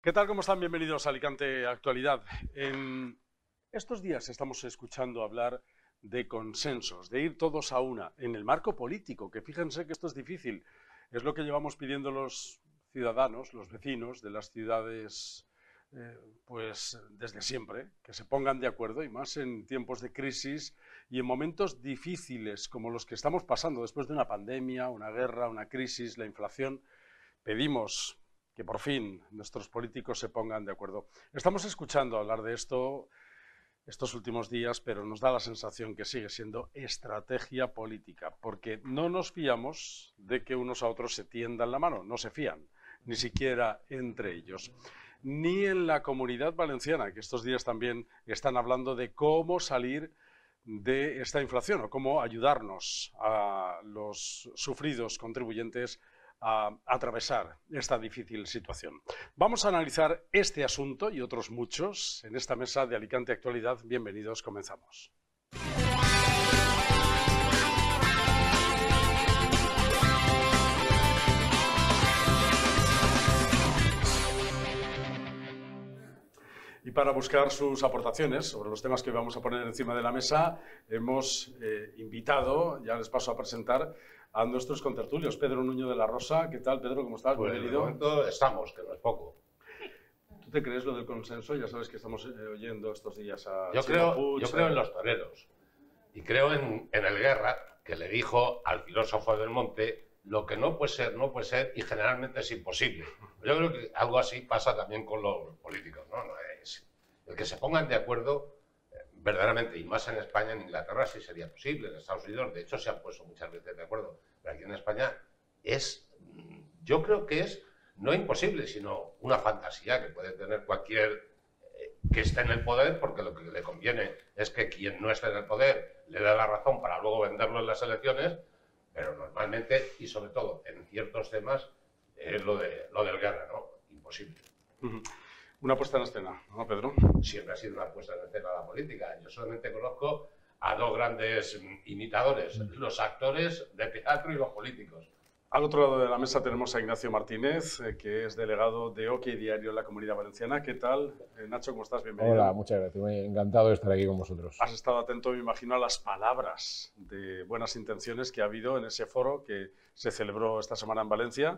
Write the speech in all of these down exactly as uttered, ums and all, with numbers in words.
¿Qué tal? ¿Cómo están? Bienvenidos a Alicante Actualidad. En estos días estamos escuchando hablar de consensos, de ir todos a una, en el marco político, que fíjense que esto es difícil. Es lo que llevamos pidiendo los ciudadanos, los vecinos de las ciudades, eh, pues desde siempre, que se pongan de acuerdo, y más en tiempos de crisis y en momentos difíciles como los que estamos pasando después de una pandemia, una guerra, una crisis, la inflación. Pedimos que por fin nuestros políticos se pongan de acuerdo. Estamos escuchando hablar de esto estos últimos días, pero nos da la sensación que sigue siendo estrategia política, porque no nos fiamos de que unos a otros se tiendan la mano, no se fían, ni siquiera entre ellos. Ni en la Comunidad Valenciana, que estos días también están hablando de cómo salir de esta inflación o cómo ayudarnos a los sufridos contribuyentes a atravesar esta difícil situación. Vamos a analizar este asunto y otros muchos en esta mesa de Alicante Actualidad. Bienvenidos, comenzamos. Y para buscar sus aportaciones sobre los temas que vamos a poner encima de la mesa, hemos eh, invitado, ya les paso a presentar, a nuestros contertulios. Pedro Nuño de la Rosa. ¿Qué tal, Pedro? ¿Cómo estás? Pues Bienvenido. de momento estamos, que no es poco. ¿Tú te crees lo del consenso? Ya sabes que estamos eh, oyendo estos días a Yo Chimo creo, Puig, yo creo en los toreros. Y creo en, en el Guerra, que le dijo al filósofo del monte: lo que no puede ser, no puede ser, y generalmente es imposible. Yo creo que algo así pasa también con los políticos, ¿no? No es, el que se pongan de acuerdo eh, verdaderamente, y más en España, en Inglaterra sí sería posible, en Estados Unidos de hecho se han puesto muchas veces de acuerdo, pero aquí en España es, yo creo que es no imposible, sino una fantasía que puede tener cualquier eh, que esté en el poder, porque lo que le conviene es que quien no esté en el poder le dé la razón para luego venderlo en las elecciones. Pero normalmente, y sobre todo en ciertos temas, es lo, de, lo del Guerra, ¿no? Imposible. Uh-huh. Una puesta en escena, ¿no, Pedro? Siempre ha sido una puesta en escena la política. Yo solamente conozco a dos grandes imitadores, los actores de teatro y los políticos. Al otro lado de la mesa tenemos a Ignacio Martínez, eh, que es delegado de OK Diario en la Comunidad Valenciana. ¿Qué tal? Eh, Nacho, ¿cómo estás? Bienvenido. Hola, muchas gracias. Muy encantado de estar aquí con vosotros. Has estado atento, me imagino, a las palabras de buenas intenciones que ha habido en ese foro que se celebró esta semana en Valencia,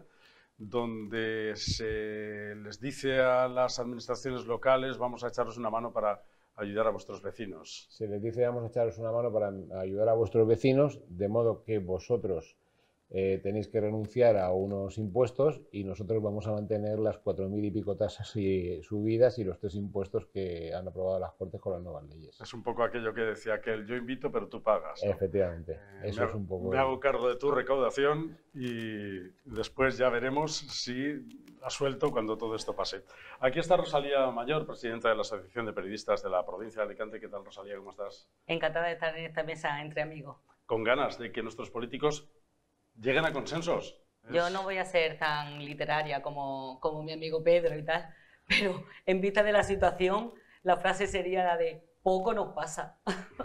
donde se les dice a las administraciones locales: vamos a echaros una mano para ayudar a vuestros vecinos. Se les dice: vamos a echaros una mano para ayudar a vuestros vecinos, de modo que vosotros eh, tenéis que renunciar a unos impuestos y nosotros vamos a mantener las cuatro mil y pico tasas y subidas y los tres impuestos que han aprobado las Cortes con las nuevas leyes. Es un poco aquello que decía aquel: yo invito pero tú pagas, ¿no? Efectivamente, eh, eso me es un poco... Me hago cargo de tu recaudación y después ya veremos si ha suelto cuando todo esto pase. Aquí está Rosalía Mayor, presidenta de la Asociación de Periodistas de la provincia de Alicante. ¿Qué tal, Rosalía? ¿Cómo estás? Encantada de estar en esta mesa entre amigos. Con ganas de que nuestros políticos lleguen a consensos. Yo no voy a ser tan literaria como, como mi amigo Pedro y tal, pero en vista de la situación, la frase sería la de: poco nos pasa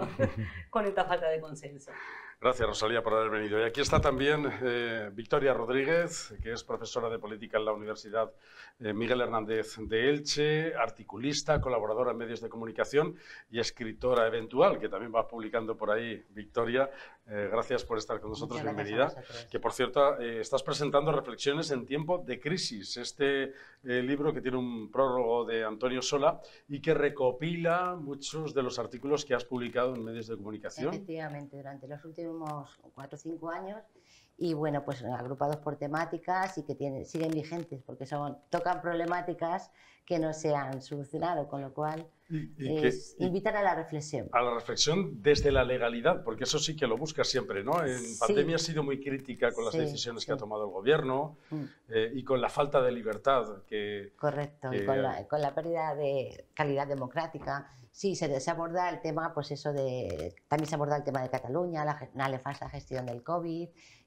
con esta falta de consenso. Gracias, Rosalía, por haber venido. Y aquí está también eh, Victoria Rodríguez, que es profesora de política en la Universidad eh, Miguel Hernández de Elche, articulista, colaboradora en medios de comunicación y escritora eventual, que también va publicando por ahí. Victoria, eh, gracias por estar con nosotros. Muchas Bienvenida. Que, por cierto, eh, estás presentando Reflexiones en tiempo de crisis, este eh, libro que tiene un prólogo de Antonio Sola y que recopila muchos de los artículos que has publicado en medios de comunicación. Efectivamente, durante los últimos cuatro o cinco años, y bueno, pues agrupados por temáticas y que tienen, siguen vigentes porque son, tocan problemáticas que no se han solucionado, con lo cual y, y es que, invitar a la reflexión. A la reflexión desde la legalidad, porque eso sí que lo buscas siempre, ¿no? En sí. pandemia has sido muy crítica con las sí, decisiones sí. que ha tomado el gobierno mm. eh, y con la falta de libertad que... Correcto, que, y con la, con la pérdida de calidad democrática. Sí, se, se aborda el tema, pues eso de... También se aborda el tema de Cataluña, la, la nefasta gestión del COVID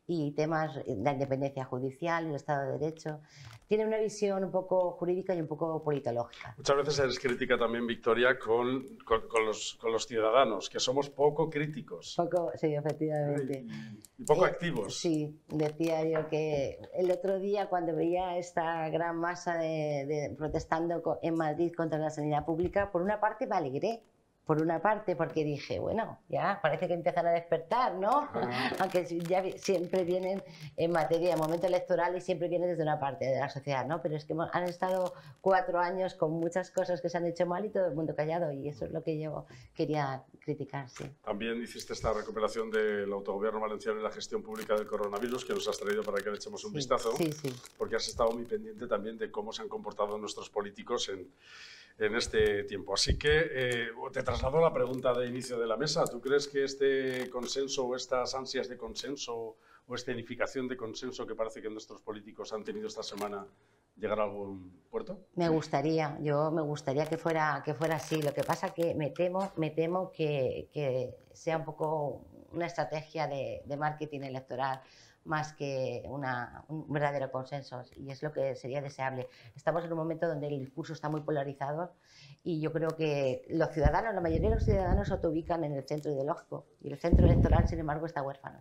y temas de la independencia judicial, el Estado de Derecho. Tiene una visión un poco jurídica y un poco politológica. Muchas veces eres crítica también, Victoria, con, con, con, los, con los ciudadanos, que somos poco críticos. Poco, sí, efectivamente. Y, y poco eh, activos. Sí, decía yo que el otro día cuando veía esta gran masa de, de protestando en Madrid contra la sanidad pública, por una parte me alegré. Por una parte, porque dije, bueno, ya parece que empiezan a despertar, ¿no? Ah. Aunque ya siempre vienen en materia de momento electoral y siempre vienen desde una parte de la sociedad, ¿no? Pero es que han estado cuatro años con muchas cosas que se han hecho mal y todo el mundo callado, y eso es lo que yo quería criticar, sí. También hiciste esta recuperación del autogobierno valenciano y la gestión pública del coronavirus, que nos has traído para que le echemos un sí, vistazo, sí, sí. Porque has estado muy pendiente también de cómo se han comportado nuestros políticos en... en este tiempo. Así que eh, te traslado la pregunta de inicio de la mesa. ¿Tú crees que este consenso o estas ansias de consenso o esta unificación de consenso que parece que nuestros políticos han tenido esta semana llegará a algún puerto? Me gustaría, yo me gustaría que fuera, que fuera así. Lo que pasa que me temo, me temo que, que sea un poco una estrategia de, de marketing electoral, más que una, un verdadero consenso, y es lo que sería deseable. Estamos en un momento donde el discurso está muy polarizado y yo creo que los ciudadanos, la mayoría de los ciudadanos se autoubican en el centro ideológico y el centro electoral, sin embargo, está huérfano.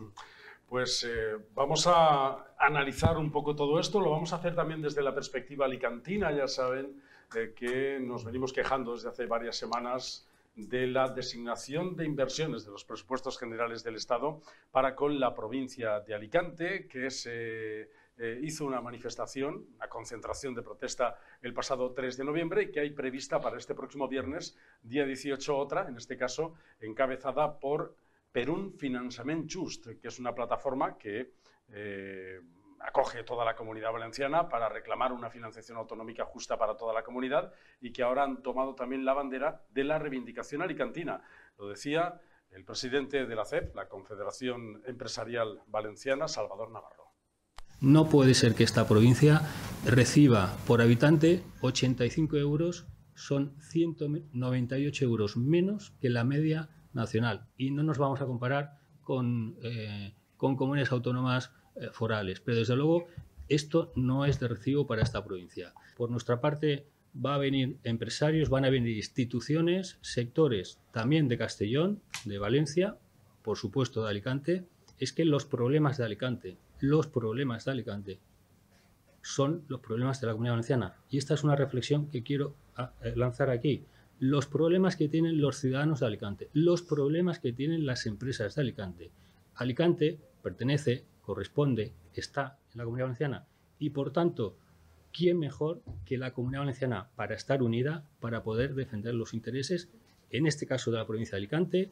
Pues eh, vamos a analizar un poco todo esto, lo vamos a hacer también desde la perspectiva alicantina. Ya saben eh, que nos venimos quejando desde hace varias semanas de la designación de inversiones de los presupuestos generales del Estado para con la provincia de Alicante, que se eh, hizo una manifestación, una concentración de protesta el pasado tres de noviembre y que hay prevista para este próximo viernes, día dieciocho, otra, en este caso encabezada por Per un Finançament Just, que es una plataforma que eh, acoge toda la Comunidad Valenciana para reclamar una financiación autonómica justa para toda la comunidad y que ahora han tomado también la bandera de la reivindicación alicantina. Lo decía el presidente de la C E P, la Confederación Empresarial Valenciana, Salvador Navarro. No puede ser que esta provincia reciba por habitante ochenta y cinco euros, son ciento noventa y ocho euros menos que la media nacional. Y no nos vamos a comparar con, eh, con comunidades autónomas forales, pero desde luego esto no es de recibo para esta provincia. Por nuestra parte va a venir empresarios, van a venir instituciones, sectores también de Castellón, de Valencia, por supuesto de Alicante. Es que los problemas de Alicante, los problemas de Alicante son los problemas de la Comunidad Valenciana, y esta es una reflexión que quiero lanzar aquí. Los problemas que tienen los ciudadanos de Alicante, los problemas que tienen las empresas de Alicante. Alicante pertenece, corresponde, está en la Comunidad Valenciana y, por tanto, ¿quién mejor que la Comunidad Valenciana para estar unida, para poder defender los intereses, en este caso de la provincia de Alicante?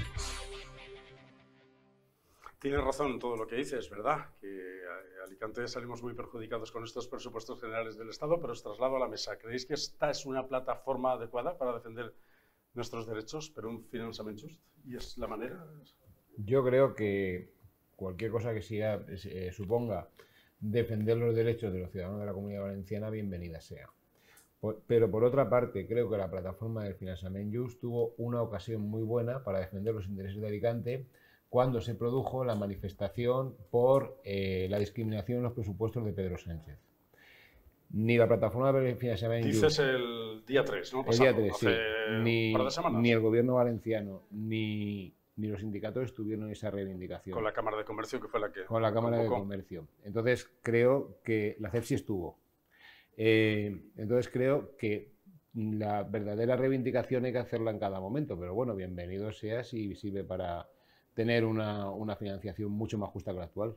Tienes razón en todo lo que dices, ¿verdad? Que Alicante salimos muy perjudicados con estos presupuestos generales del Estado, pero os traslado a la mesa. ¿Creéis que esta es una plataforma adecuada para defender nuestros derechos, pero un Finançament Just? ¿Y es la manera? Yo creo que cualquier cosa que sea, eh, suponga defender los derechos de los ciudadanos de la Comunidad Valenciana, bienvenida sea. Por, pero por otra parte, creo que la plataforma del Finançament Just tuvo una ocasión muy buena para defender los intereses de Alicante cuando se produjo la manifestación por eh, la discriminación en los presupuestos de Pedro Sánchez. Ni la plataforma del Finançament Just... Dices el día tres, ¿no? Pasado, el día tres, sí. Ni, un par de semanas. Ni el gobierno valenciano, ni... ni los sindicatos estuvieron esa reivindicación. Con la Cámara de Comercio, que fue la que... Con la Cámara convocó. de Comercio. Entonces, creo que la C E P sí estuvo. Eh, entonces, creo que la verdadera reivindicación hay que hacerla en cada momento, pero bueno, bienvenido sea si sirve para tener una, una financiación mucho más justa que la actual.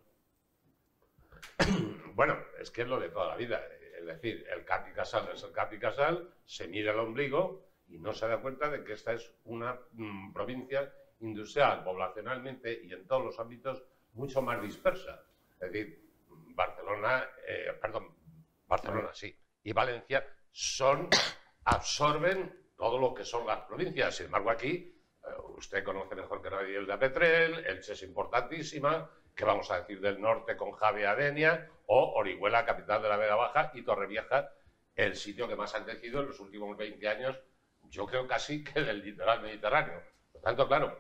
Bueno, es que es lo de toda la vida. Es decir, el Cap i Casal es el Cap i Casal, se mira el ombligo y no se da cuenta de que esta es una mmm, provincia industrial, poblacionalmente y en todos los ámbitos mucho más dispersa. Es decir, Barcelona, eh, perdón, Barcelona sí, y Valencia son, absorben todo lo que son las provincias. Sin embargo, aquí, eh, usted conoce mejor que nadie el de Petrel, Elche es importantísima, ¿qué vamos a decir del norte con Javi Adenia? O Orihuela, capital de la Vega Baja, y Torrevieja, el sitio que más ha crecido en los últimos veinte años, yo creo casi que del litoral mediterráneo. Por tanto, claro,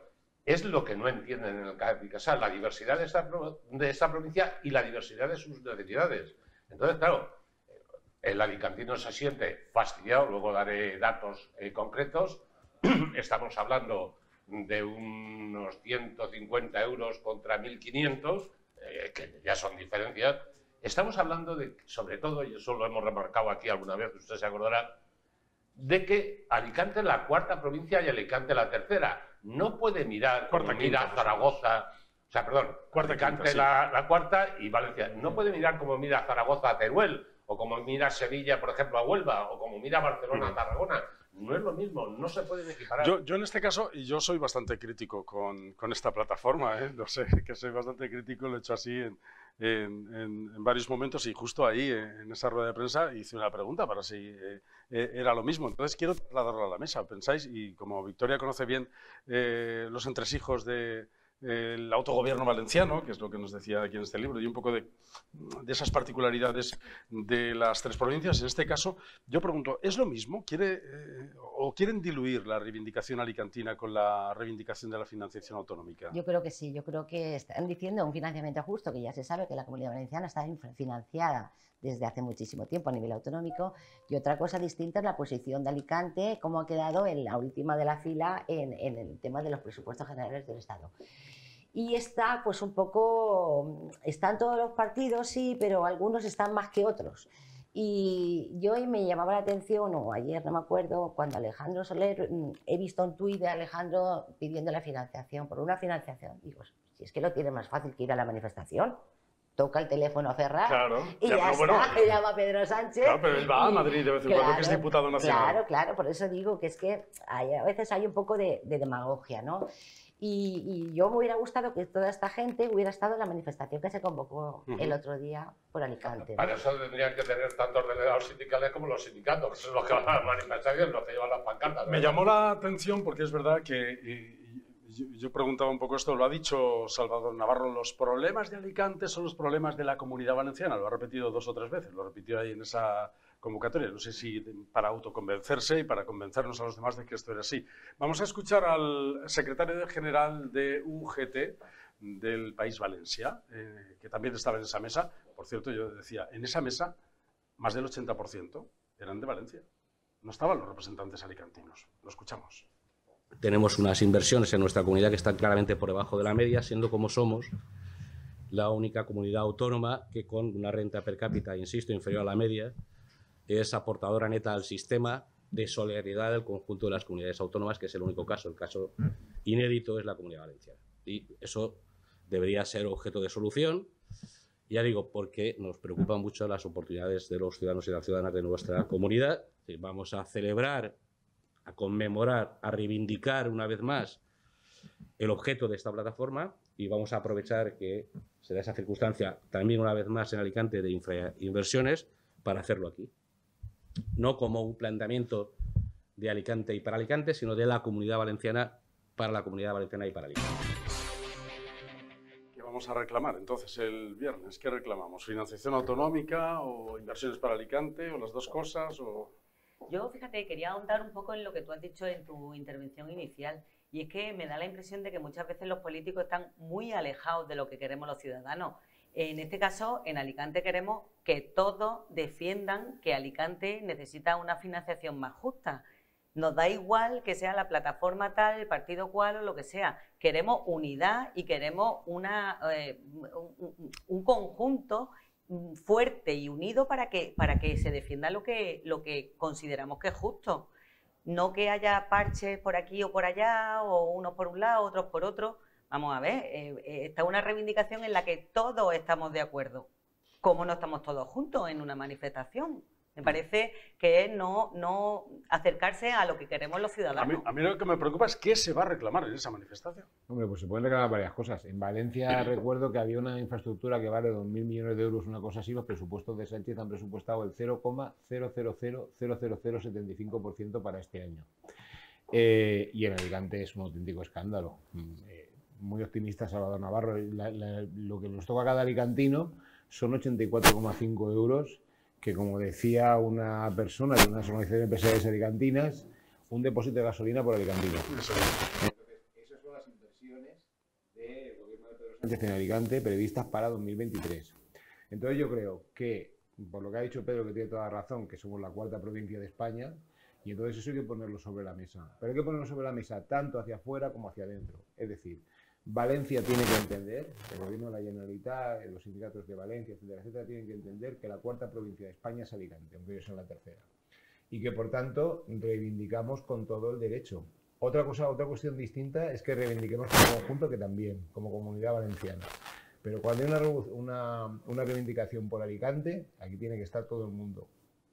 es lo que no entienden en el Cádiz y Casal, la diversidad de esta, de esta provincia y la diversidad de sus necesidades. Entonces, claro, el alicantino se siente fastidiado, luego daré datos eh, concretos. Estamos hablando de unos ciento cincuenta euros contra mil quinientos, eh, que ya son diferencias. Estamos hablando de, sobre todo, y eso lo hemos remarcado aquí alguna vez, usted se acordará, de que Alicante es la cuarta provincia y Alicante la tercera. No puede mirar como Cuarta, mira quinta, Zaragoza, o sea, perdón, Cuarta, Alicante quinta, sí. la, la cuarta y Valencia. No puede mirar como mira Zaragoza a Teruel, o como mira Sevilla, por ejemplo, a Huelva, o como mira Barcelona a Tarragona. No es lo mismo, no se pueden equiparar. Yo, yo en este caso, y yo soy bastante crítico con, con esta plataforma, ¿eh? Lo sé, que soy bastante crítico, lo he hecho así en, en, en, en varios momentos y justo ahí, en esa rueda de prensa, hice una pregunta para si eh, eh, era lo mismo. Entonces quiero trasladarlo a la mesa, pensáis, y como Victoria conoce bien eh, los entresijos de... el autogobierno valenciano, que es lo que nos decía aquí en este libro, y un poco de, de esas particularidades de las tres provincias. En este caso, yo pregunto, ¿es lo mismo? ¿Quiere, eh, ¿O quieren diluir la reivindicación alicantina con la reivindicación de la financiación autonómica? Yo creo que sí, yo creo que están diciendo un financiamiento justo, que ya se sabe que la Comunidad Valenciana está financiada desde hace muchísimo tiempo a nivel autonómico, y otra cosa distinta es la posición de Alicante, cómo ha quedado en la última de la fila en, en el tema de los presupuestos generales del Estado. Y está, pues un poco, están todos los partidos, sí, pero algunos están más que otros. Y yo hoy me llamaba la atención, o ayer, no me acuerdo, cuando Alejandro Soler, he visto un tuit de Alejandro pidiendo la financiación, por una financiación. Digo, si es que lo tiene más fácil que ir a la manifestación, toca el teléfono a Ferraz Claro, y ya, ya, está, bueno, le llama a Pedro Sánchez. Claro, pero él va a Madrid de vez en claro, cuando, que es diputado nacional. Claro, claro, por eso digo que es que hay, a veces hay un poco de, de demagogia, ¿no? Y, y yo me hubiera gustado que toda esta gente hubiera estado en la manifestación que se convocó uh-huh. el otro día por Alicante, ¿no? Para eso tendrían que tener tantos delegados sindicales como los sindicatos, eso es lo que van a la manifestación, los que llevan las pancartas. Me llamó la atención porque es verdad que, y, y, yo, yo preguntaba un poco esto, lo ha dicho Salvador Navarro, los problemas de Alicante son los problemas de la Comunidad Valenciana, lo ha repetido dos o tres veces, lo repitió ahí en esa convocatoria, no sé si para autoconvencerse y para convencernos a los demás de que esto era así. Vamos a escuchar al secretario general de U G T del País Valencia, eh, que también estaba en esa mesa. Por cierto, yo decía, en esa mesa más del ochenta por ciento eran de Valencia, no estaban los representantes alicantinos. Lo escuchamos. Tenemos unas inversiones en nuestra comunidad que están claramente por debajo de la media, siendo como somos la única comunidad autónoma que con una renta per cápita, insisto, inferior a la media, es aportadora neta al sistema de solidaridad del conjunto de las comunidades autónomas, que es el único caso. El caso inédito es la Comunidad Valenciana. Y eso debería ser objeto de solución, ya digo, porque nos preocupan mucho las oportunidades de los ciudadanos y las ciudadanas de nuestra comunidad. Vamos a celebrar, a conmemorar, a reivindicar una vez más el objeto de esta plataforma y vamos a aprovechar que se da esa circunstancia también una vez más en Alicante de infrainversiones para hacerlo aquí. No como un planteamiento de Alicante y para Alicante, sino de la Comunidad Valenciana para la Comunidad Valenciana y para Alicante. ¿Qué vamos a reclamar entonces el viernes? ¿Qué reclamamos? ¿Financiación autonómica o inversiones para Alicante o las dos cosas? O... Yo, fíjate, quería ahondar un poco en lo que tú has dicho en tu intervención inicial, y es que me da la impresión de que muchas veces los políticos están muy alejados de lo que queremos los ciudadanos. En este caso, en Alicante queremos que todos defiendan que Alicante necesita una financiación más justa. Nos da igual que sea la plataforma tal, el partido cual o lo que sea. Queremos unidad y queremos una, eh, un, un conjunto fuerte y unido para que, para que se defienda lo que, lo que consideramos que es justo. No que haya parches por aquí o por allá, o unos por un lado, otros por otro. Vamos a ver, eh, eh, esta es una reivindicación en la que todos estamos de acuerdo. ¿Cómo no estamos todos juntos en una manifestación? Me parece que es no, no acercarse a lo que queremos los ciudadanos. A mí, a mí lo que me preocupa es qué se va a reclamar en esa manifestación. Hombre, pues se pueden reclamar varias cosas. En Valencia recuerdo que había una infraestructura que vale dos mil millones de euros, una cosa así. Los presupuestos de Sánchez han presupuestado el cero coma cero cero cero cero cero cero setenta y cinco por ciento para este año. Eh, y en Alicante es un auténtico escándalo. Eh, muy optimista Salvador Navarro. La, la, lo que nos toca a cada alicantino son ochenta y cuatro coma cinco euros, que, como decía una persona de unas organizaciones empresariales alicantinas, un depósito de gasolina por alicantino. Eso. Entonces, esas son las inversiones del gobierno de Pedro Sánchez en Alicante previstas para dos mil veintitrés. Entonces yo creo que, por lo que ha dicho Pedro, que tiene toda la razón, que somos la cuarta provincia de España, y entonces eso hay que ponerlo sobre la mesa. Pero hay que ponerlo sobre la mesa tanto hacia afuera como hacia adentro. Es decir, Valencia tiene que entender, el gobierno de la Generalitat, los sindicatos de Valencia, etcétera, etcétera, tienen que entender que la cuarta provincia de España es Alicante, aunque ellos son la tercera. Y que, por tanto, reivindicamos con todo el derecho. Otra cosa, otra cuestión distinta es que reivindiquemos como conjunto, que también, como comunidad valenciana. Pero cuando hay una, una, una reivindicación por Alicante, aquí tiene que estar todo el mundo.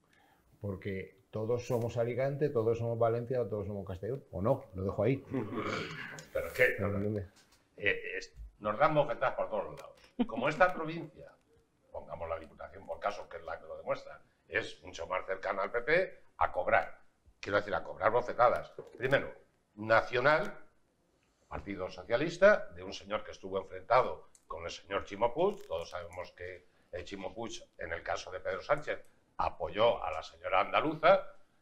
Porque todos somos Alicante, todos somos Valencia, todos somos Castellón. O no, lo dejo ahí. Pero es que no, eh, es, nos dan bofetadas por todos lados. Como esta provincia, pongamos la Diputación por caso, que es la que lo demuestra, es mucho más cercana al P P, a cobrar. Quiero decir, a cobrar bofetadas. Primero, nacional, Partido Socialista, de un señor que estuvo enfrentado con el señor Chimo Puig. Todos sabemos que eh, Chimo Puig, en el caso de Pedro Sánchez, apoyó a la señora andaluza,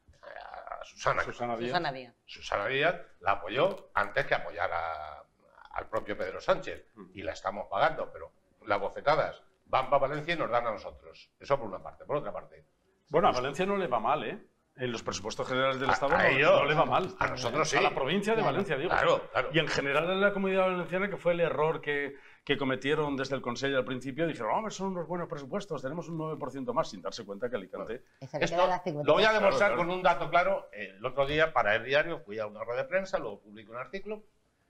a Susana, Susana Díaz. Susana Díaz. Susana Díaz la apoyó antes que apoyar a, al propio Pedro Sánchez. Y la estamos pagando, pero las bofetadas van para Valencia y nos dan a nosotros. Eso por una parte. Por otra parte... Bueno, a Valencia no le va mal, ¿eh? En los presupuestos generales del a, Estado a no, ellos, no le va mal. A nosotros sí. A la provincia de claro, Valencia, digo. Claro, claro. Y en general en la Comunidad Valenciana, que fue el error que, que cometieron desde el Consejo al principio, dijeron, hombre, son unos buenos presupuestos, tenemos un nueve por ciento más, sin darse cuenta que Alicante... Bueno, esto lo voy a demostrar con un dato claro. El otro día, para el diario, fui a una rueda de prensa, luego publiqué un artículo.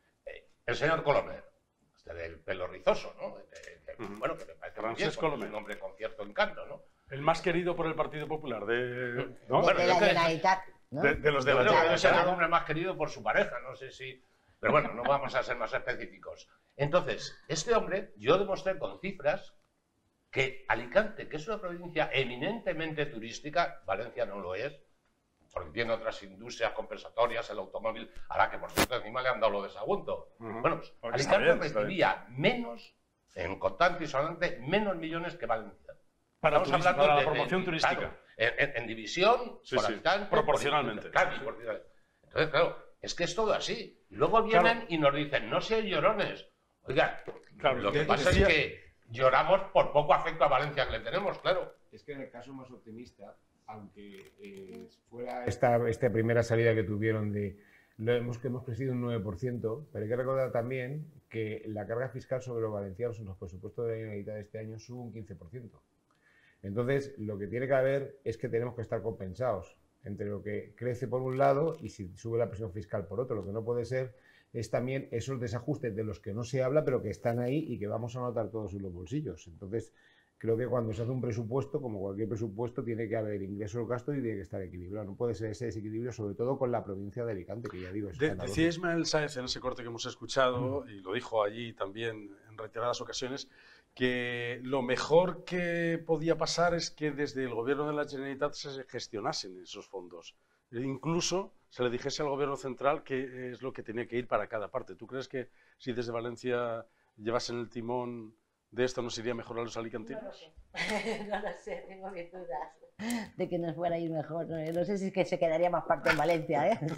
El señor Colomer, este del pelo rizoso, ¿no? De, de, de, bueno, que me parece muy bien, es un hombre con cierto encanto, ¿no? El más querido por el Partido Popular, de, ¿no? bueno, de la Generalitat, ¿no? De, de los de la Generalitat. Generalitat. Debe ser el hombre más querido por su pareja, no sé si... Pero bueno, no vamos a ser más específicos. Entonces, este hombre, yo demostré con cifras que Alicante, que es una provincia eminentemente turística, Valencia no lo es, porque tiene otras industrias compensatorias, el automóvil, a la que por cierto encima le han dado lo de Sagunto. Uh-huh. Bueno, pues, Alicante bien, recibía menos, en contante y sonante, menos millones que Valencia. Para, Estamos turismo, para la de, promoción de, turística. Claro, en, en, en división, sí, por sí, habitante, proporcionalmente. Por, claro, entonces, claro, es que es todo así. Luego vienen claro. y nos dicen, no sean llorones. Oiga, claro, lo que, que pasa decía... es que lloramos por poco afecto a Valencia que le tenemos, claro. Es que en el caso más optimista, aunque eh, fuera esta, esta primera salida que tuvieron de lo hemos, que hemos crecido un nueve por ciento, pero hay que recordar también que la carga fiscal sobre los valencianos en los presupuestos de la Generalitat de este año sube un quince por ciento. Entonces, lo que tiene que haber es que tenemos que estar compensados entre lo que crece por un lado y si sube la presión fiscal por otro. Lo que no puede ser es también esos desajustes de los que no se habla, pero que están ahí y que vamos a notar todos en los bolsillos. Entonces, creo que cuando se hace un presupuesto, como cualquier presupuesto, tiene que haber ingresos y gastos y tiene que estar equilibrado. No puede ser ese desequilibrio, sobre todo con la provincia de Alicante, que ya digo, es de, decía Ismael Sáez en ese corte que hemos escuchado, mm. y lo dijo allí también en reiteradas ocasiones, que lo mejor que podía pasar es que desde el gobierno de la Generalitat se gestionasen esos fondos. E incluso se le dijese al gobierno central qué es lo que tenía que ir para cada parte. ¿Tú crees que si desde Valencia llevasen el timón de esto nos iría mejor a los alicantinos? No lo sé, no lo sé, tengo mis dudas de que nos fuera a ir mejor. No, no sé si es que se quedaría más parte en Valencia, ¿eh?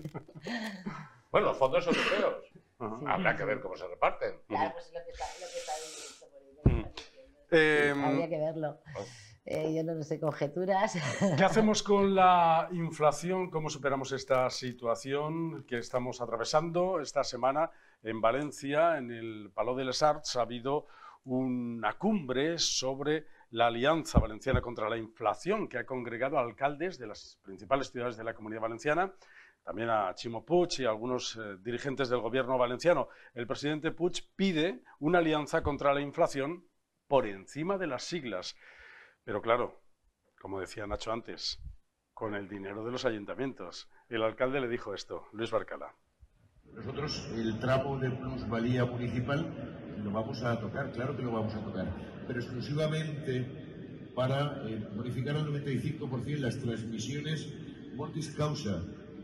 Bueno, los fondos europeos. Uh-huh. Sí. Habrá que ver cómo se reparten. Claro, pues lo que está, lo que está visto por ello. Uh-huh. Eh, Habría que verlo. Eh, yo no lo sé, conjeturas. ¿Qué hacemos con la inflación? ¿Cómo superamos esta situación que estamos atravesando esta semana en Valencia? En el Palau de les Arts ha habido una cumbre sobre la Alianza Valenciana contra la Inflación que ha congregado a alcaldes de las principales ciudades de la Comunidad Valenciana, también a Chimo Puig y a algunos eh, dirigentes del gobierno valenciano. El presidente Puig pide una alianza contra la inflación por encima de las siglas. Pero claro, como decía Nacho antes, con el dinero de los ayuntamientos. El alcalde le dijo esto, Luis Barcala. Nosotros el tramo de plusvalía municipal lo vamos a tocar, claro que lo vamos a tocar, pero exclusivamente para eh, bonificar al noventa y cinco por ciento las transmisiones mortis causa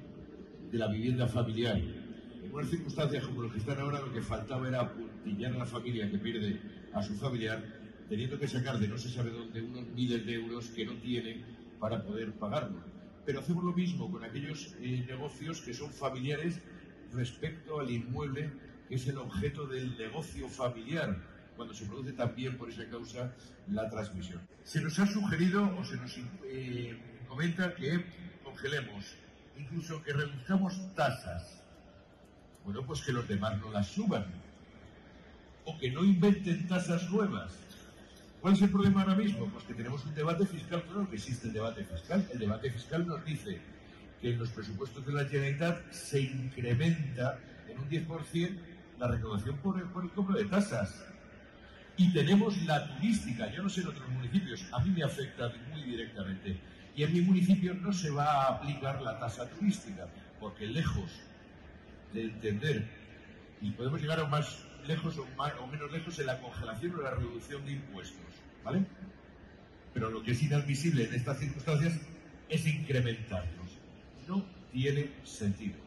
de la vivienda familiar. En unas circunstancias como las que están ahora, lo que faltaba era apuntillar a la familia que pierde a su familiar, teniendo que sacar de no se sabe dónde unos miles de euros que no tiene para poder pagarlo. Pero hacemos lo mismo con aquellos eh, negocios que son familiares respecto al inmueble que es el objeto del negocio familiar, cuando se produce también por esa causa la transmisión. Se nos ha sugerido o se nos eh, comenta que congelemos, incluso que reduzcamos tasas. Bueno, pues que los demás no las suban o que no inventen tasas nuevas. ¿Cuál es el problema ahora mismo? Pues que tenemos un debate fiscal. Claro que existe el debate fiscal. El debate fiscal nos dice que en los presupuestos de la Generalitat se incrementa en un diez por ciento la recaudación por el, por el cobro de tasas. Y tenemos la turística. Yo no sé en otros municipios, a mí me afecta muy directamente. Y en mi municipio no se va a aplicar la tasa turística, porque lejos de entender, y podemos llegar a más lejos o, más, o menos lejos en la congelación o la reducción de impuestos, ¿vale? Pero lo que es inadmisible en estas circunstancias es incrementarlos. No tiene sentido.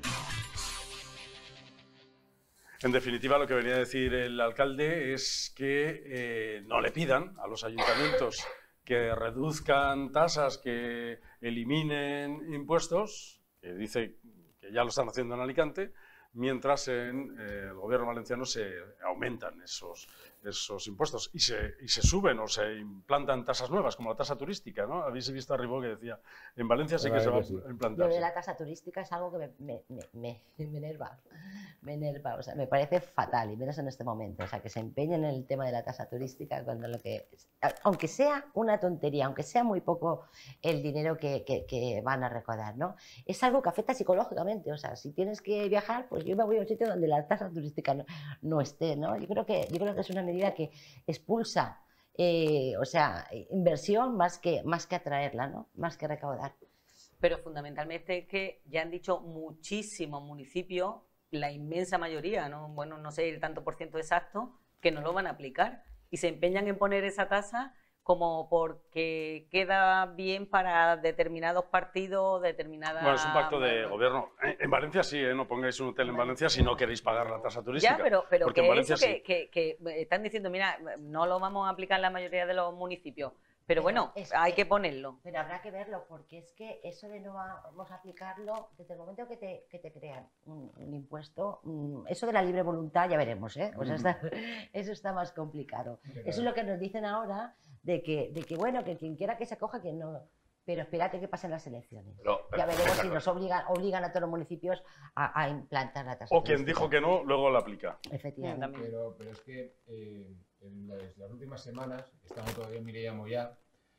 En definitiva, lo que venía a decir el alcalde es que eh, no le pidan a los ayuntamientos que reduzcan tasas, que eliminen impuestos, que dice que ya lo están haciendo en Alicante, mientras en eh, el gobierno valenciano se aumentan esos, esos impuestos y se, y se suben o se implantan tasas nuevas, como la tasa turística, ¿no? Habéis visto a Ribó que decía, en Valencia sí que se va a implantar. Lo de la tasa turística es algo que me, me, me, me, me enerva, me enerva, o sea, me parece fatal, y menos en este momento, o sea, que se empeñen en el tema de la tasa turística cuando lo que, aunque sea una tontería, aunque sea muy poco el dinero que, que, que van a recaudar, ¿no? Es algo que afecta psicológicamente, o sea, si tienes que viajar, pues yo me voy a un sitio donde la tasa turística no, no esté, ¿no? Yo creo que, yo creo que es una medida que expulsa, eh, o sea, inversión más que, más que atraerla, ¿no? Más que recaudar. Pero fundamentalmente es que ya han dicho muchísimos municipios, la inmensa mayoría, ¿no? Bueno, no sé el tanto por ciento exacto, que no lo van a aplicar y se empeñan en poner esa tasa como porque queda bien para determinados partidos, determinadas... Bueno, es un pacto de gobierno. En Valencia sí, ¿eh? No pongáis un hotel en Valencia si no queréis pagar la tasa turística. Ya, pero, pero porque que en Valencia eso sí. que, que, que están diciendo, mira, no lo vamos a aplicar en la mayoría de los municipios, pero, pero bueno, es, hay que ponerlo. Pero habrá que verlo, porque es que eso de no vamos a aplicarlo, desde el momento que te, que te crean un, un impuesto, un, eso de la libre voluntad ya veremos, ¿eh? O sea, está, eso está más complicado. Claro. Eso es lo que nos dicen ahora, de que, de que bueno, que quien quiera que se acoja, quien no... Pero espérate que pasen las elecciones. Pero, pero, ya veremos si nos obligan, obligan a todos los municipios a, a implantar la tasa. O quien dijo que no, luego la aplica. Efectivamente. Pero, pero es que eh, en las, las últimas semanas, estamos todavía en Mireia Moya,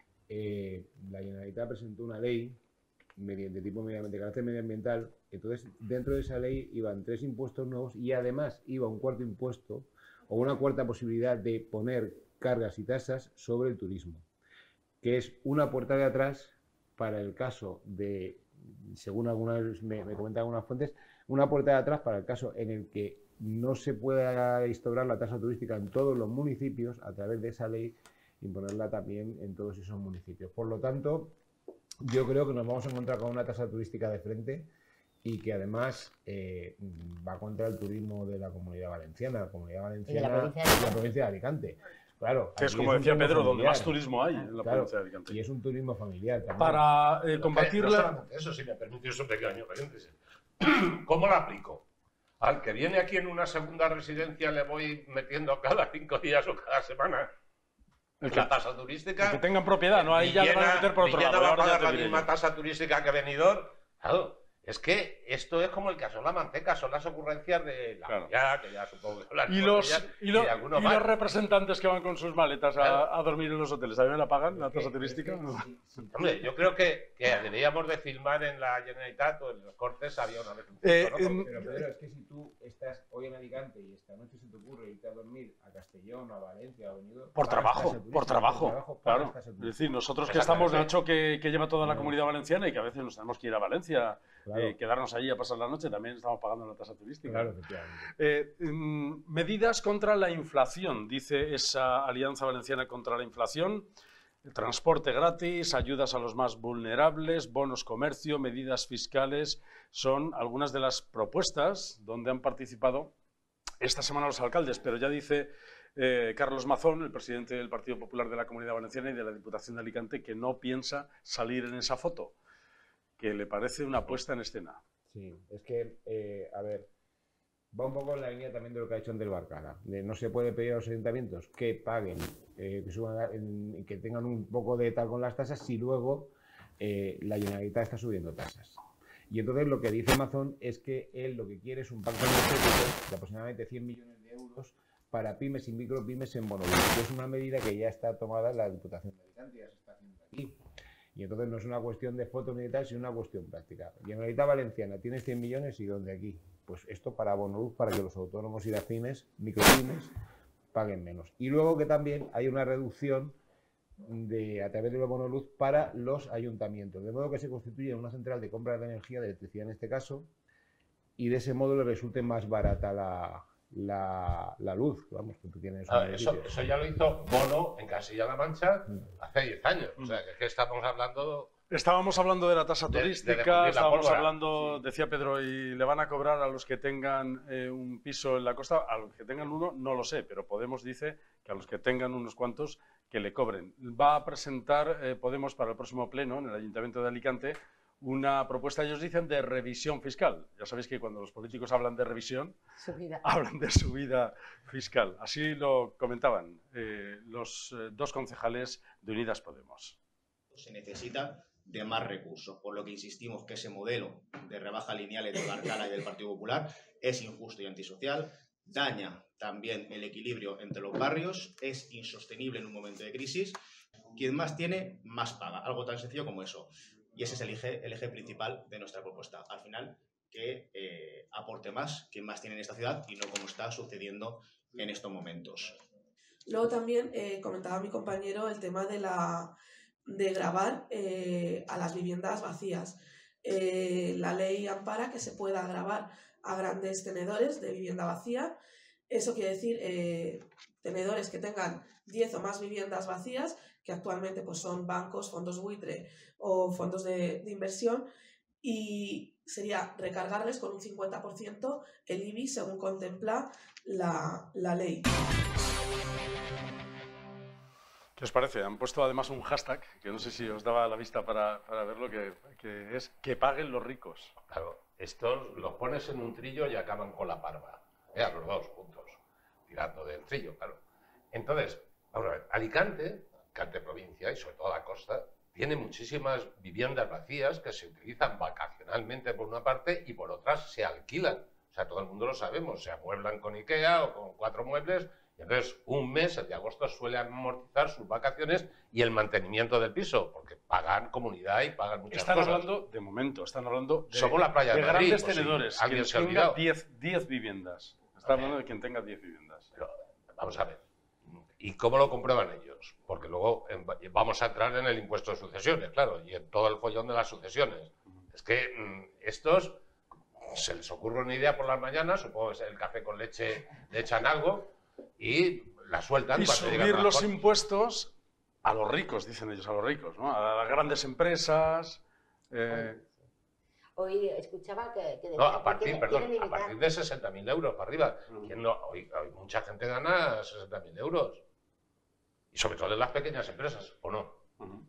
eh, la Generalitat presentó una ley de tipo de carácter medioambiental. Entonces, dentro de esa ley iban tres impuestos nuevos y además iba un cuarto impuesto o una cuarta posibilidad de poner cargas y tasas sobre el turismo, que es una puerta de atrás para el caso de, según algunas me, me comentan algunas fuentes, una puerta de atrás para el caso en el que no se pueda instaurar la tasa turística en todos los municipios, a través de esa ley imponerla también en todos esos municipios. Por lo tanto, yo creo que nos vamos a encontrar con una tasa turística de frente y que además eh, va contra el turismo de la Comunidad Valenciana, la Comunidad Valenciana y la provincia de, la provincia de Alicante. Claro, que es como decía Pedro, familiar, donde más turismo hay en la claro, provincia de Alicante. Y es un turismo familiar también. Para eh, combatirla... No eso sí me permite un pequeño paréntesis. ¿Cómo la aplico? Al que viene aquí en una segunda residencia le voy metiendo cada cinco días o cada semana el la tasa turística. El que tengan propiedad, no hay ya le van a meter por otro lado. Va a pagar la misma tasa turística que venidor. Claro. Es que esto es como el caso de la manteca, son las ocurrencias de la claro. ya, que ya supongo que y los, ella, y, lo, y, y los representantes que van con sus maletas a, claro. a dormir en los hoteles, ¿también la pagan la tasa turística? Sí, sí. Hombre, yo creo que, que deberíamos de filmar en la Generalitat o en los Cortes, había una vez un punto, eh, ¿no? Pero, pero Pedro, es que si tú estás hoy en Alicante y esta noche se te ocurre irte a dormir a Castellón, a Valencia, a Benidorm... Por trabajo, por trabajo, por trabajo claro. Es decir, nosotros que estamos, Nacho, que, que lleva toda la Comunidad Valenciana y que a veces nos tenemos que ir a Valencia... Claro. Eh, quedarnos allí a pasar la noche, también estamos pagando la tasa turística. Claro, efectivamente. Eh, mm, medidas contra la inflación, dice esa Alianza Valenciana contra la Inflación. Transporte gratis, ayudas a los más vulnerables, bonos comercio, medidas fiscales, son algunas de las propuestas donde han participado esta semana los alcaldes, pero ya dice eh, Carlos Mazón, el presidente del Partido Popular de la Comunidad Valenciana y de la Diputación de Alicante, que no piensa salir en esa foto, que le parece una puesta en escena. Sí, es que, eh, a ver, va un poco en la línea también de lo que ha hecho Ander Barcala. De no se puede pedir a los ayuntamientos que paguen, eh, que, suban, que tengan un poco de tal con las tasas si luego eh, la Generalitat está subiendo tasas. Y entonces lo que dice Mazón es que él lo que quiere es un pacto energético de aproximadamente cien millones de euros para pymes y micropymes en Bonoluz, que es una medida que ya está tomada en la Diputación de Alicante, ya se está haciendo aquí. Y entonces no es una cuestión de foto ni de tal, sino una cuestión práctica. Generalitat Valenciana, tienes cien millones y ¿dónde aquí? Pues esto para Bonoluz, para que los autónomos y las pymes, micropymes, paguen menos. Y luego que también hay una reducción de, a través de Bonoluz para los ayuntamientos, de modo que se constituye una central de compra de energía, de electricidad en este caso, y de ese modo le resulte más barata la, la, la luz, vamos, que tú tienes. Ah, eso, eso ya lo hizo Bono en Castilla-La Mancha mm. hace diez años, o sea, que, que estamos hablando... Estábamos hablando de la tasa de, turística, de estábamos pólvora. hablando, sí. decía Pedro, y le van a cobrar a los que tengan eh, un piso en la costa, a los que tengan uno, no lo sé, pero Podemos dice que a los que tengan unos cuantos que le cobren. Va a presentar eh, Podemos para el próximo pleno en el Ayuntamiento de Alicante una propuesta, ellos dicen, de revisión fiscal. Ya sabéis que cuando los políticos hablan de revisión, Subida. hablan de subida fiscal. Así lo comentaban eh, los eh, dos concejales de Unidas Podemos. Se necesita de más recursos, por lo que insistimos que ese modelo de rebaja lineales de Barcala y del Partido Popular es injusto y antisocial, daña también el equilibrio entre los barrios, es insostenible en un momento de crisis. Quien más tiene, más paga, algo tan sencillo como eso. Y ese es el eje, el eje principal de nuestra propuesta. Al final, que eh, aporte más quien más tiene en esta ciudad y no como está sucediendo en estos momentos. Luego también eh, comentaba mi compañero el tema de la de gravar eh, a las viviendas vacías. Eh, la ley ampara que se pueda gravar a grandes tenedores de vivienda vacía. Eso quiere decir eh, tenedores que tengan diez o más viviendas vacías, que actualmente pues, son bancos, fondos buitre o fondos de, de inversión, y sería recargarles con un cincuenta por ciento el I B I según contempla la, la ley. ¿Qué os parece? Han puesto además un hashtag, que no sé si os daba la vista para, para verlo, que, que es que paguen los ricos. Claro, estos los pones en un trillo y acaban con la parva. Eh, a los dos juntos, tirando del trillo, claro. Entonces, vamos a ver, Alicante, Alicante provincia y sobre todo la costa, tiene muchísimas viviendas vacías que se utilizan vacacionalmente por una parte y por otras se alquilan. O sea, todo el mundo lo sabemos, se amueblan con IKEA o con cuatro muebles. Y entonces, un mes, el de agosto, suele amortizar sus vacaciones y el mantenimiento del piso, porque pagan comunidad y pagan muchas están cosas. Hablando, de momento, están hablando de, Somos la playa de, de Madrid, grandes pues tenedores. Sí, alguien quien se ha tenga olvidado. diez viviendas. Está hablando de quien tenga diez viviendas. Pero, vamos a ver. ¿Y cómo lo comprueban ellos? Porque luego en, vamos a entrar en el impuesto de sucesiones, claro, y en todo el follón de las sucesiones. Es que mmm, estos se les ocurre una idea por las mañanas, supongo que el café con leche le echan algo y la sueltan. Y subir los cosas. impuestos a los ricos, dicen ellos, a los ricos, ¿no? A las grandes empresas. Eh... Hoy escuchaba que... que no, a partir, tiene, perdón, tiene a partir de sesenta mil euros para arriba. Mm. No, hoy, hoy mucha gente gana sesenta mil euros. Y sobre todo en las pequeñas empresas, ¿o no? Uh-huh.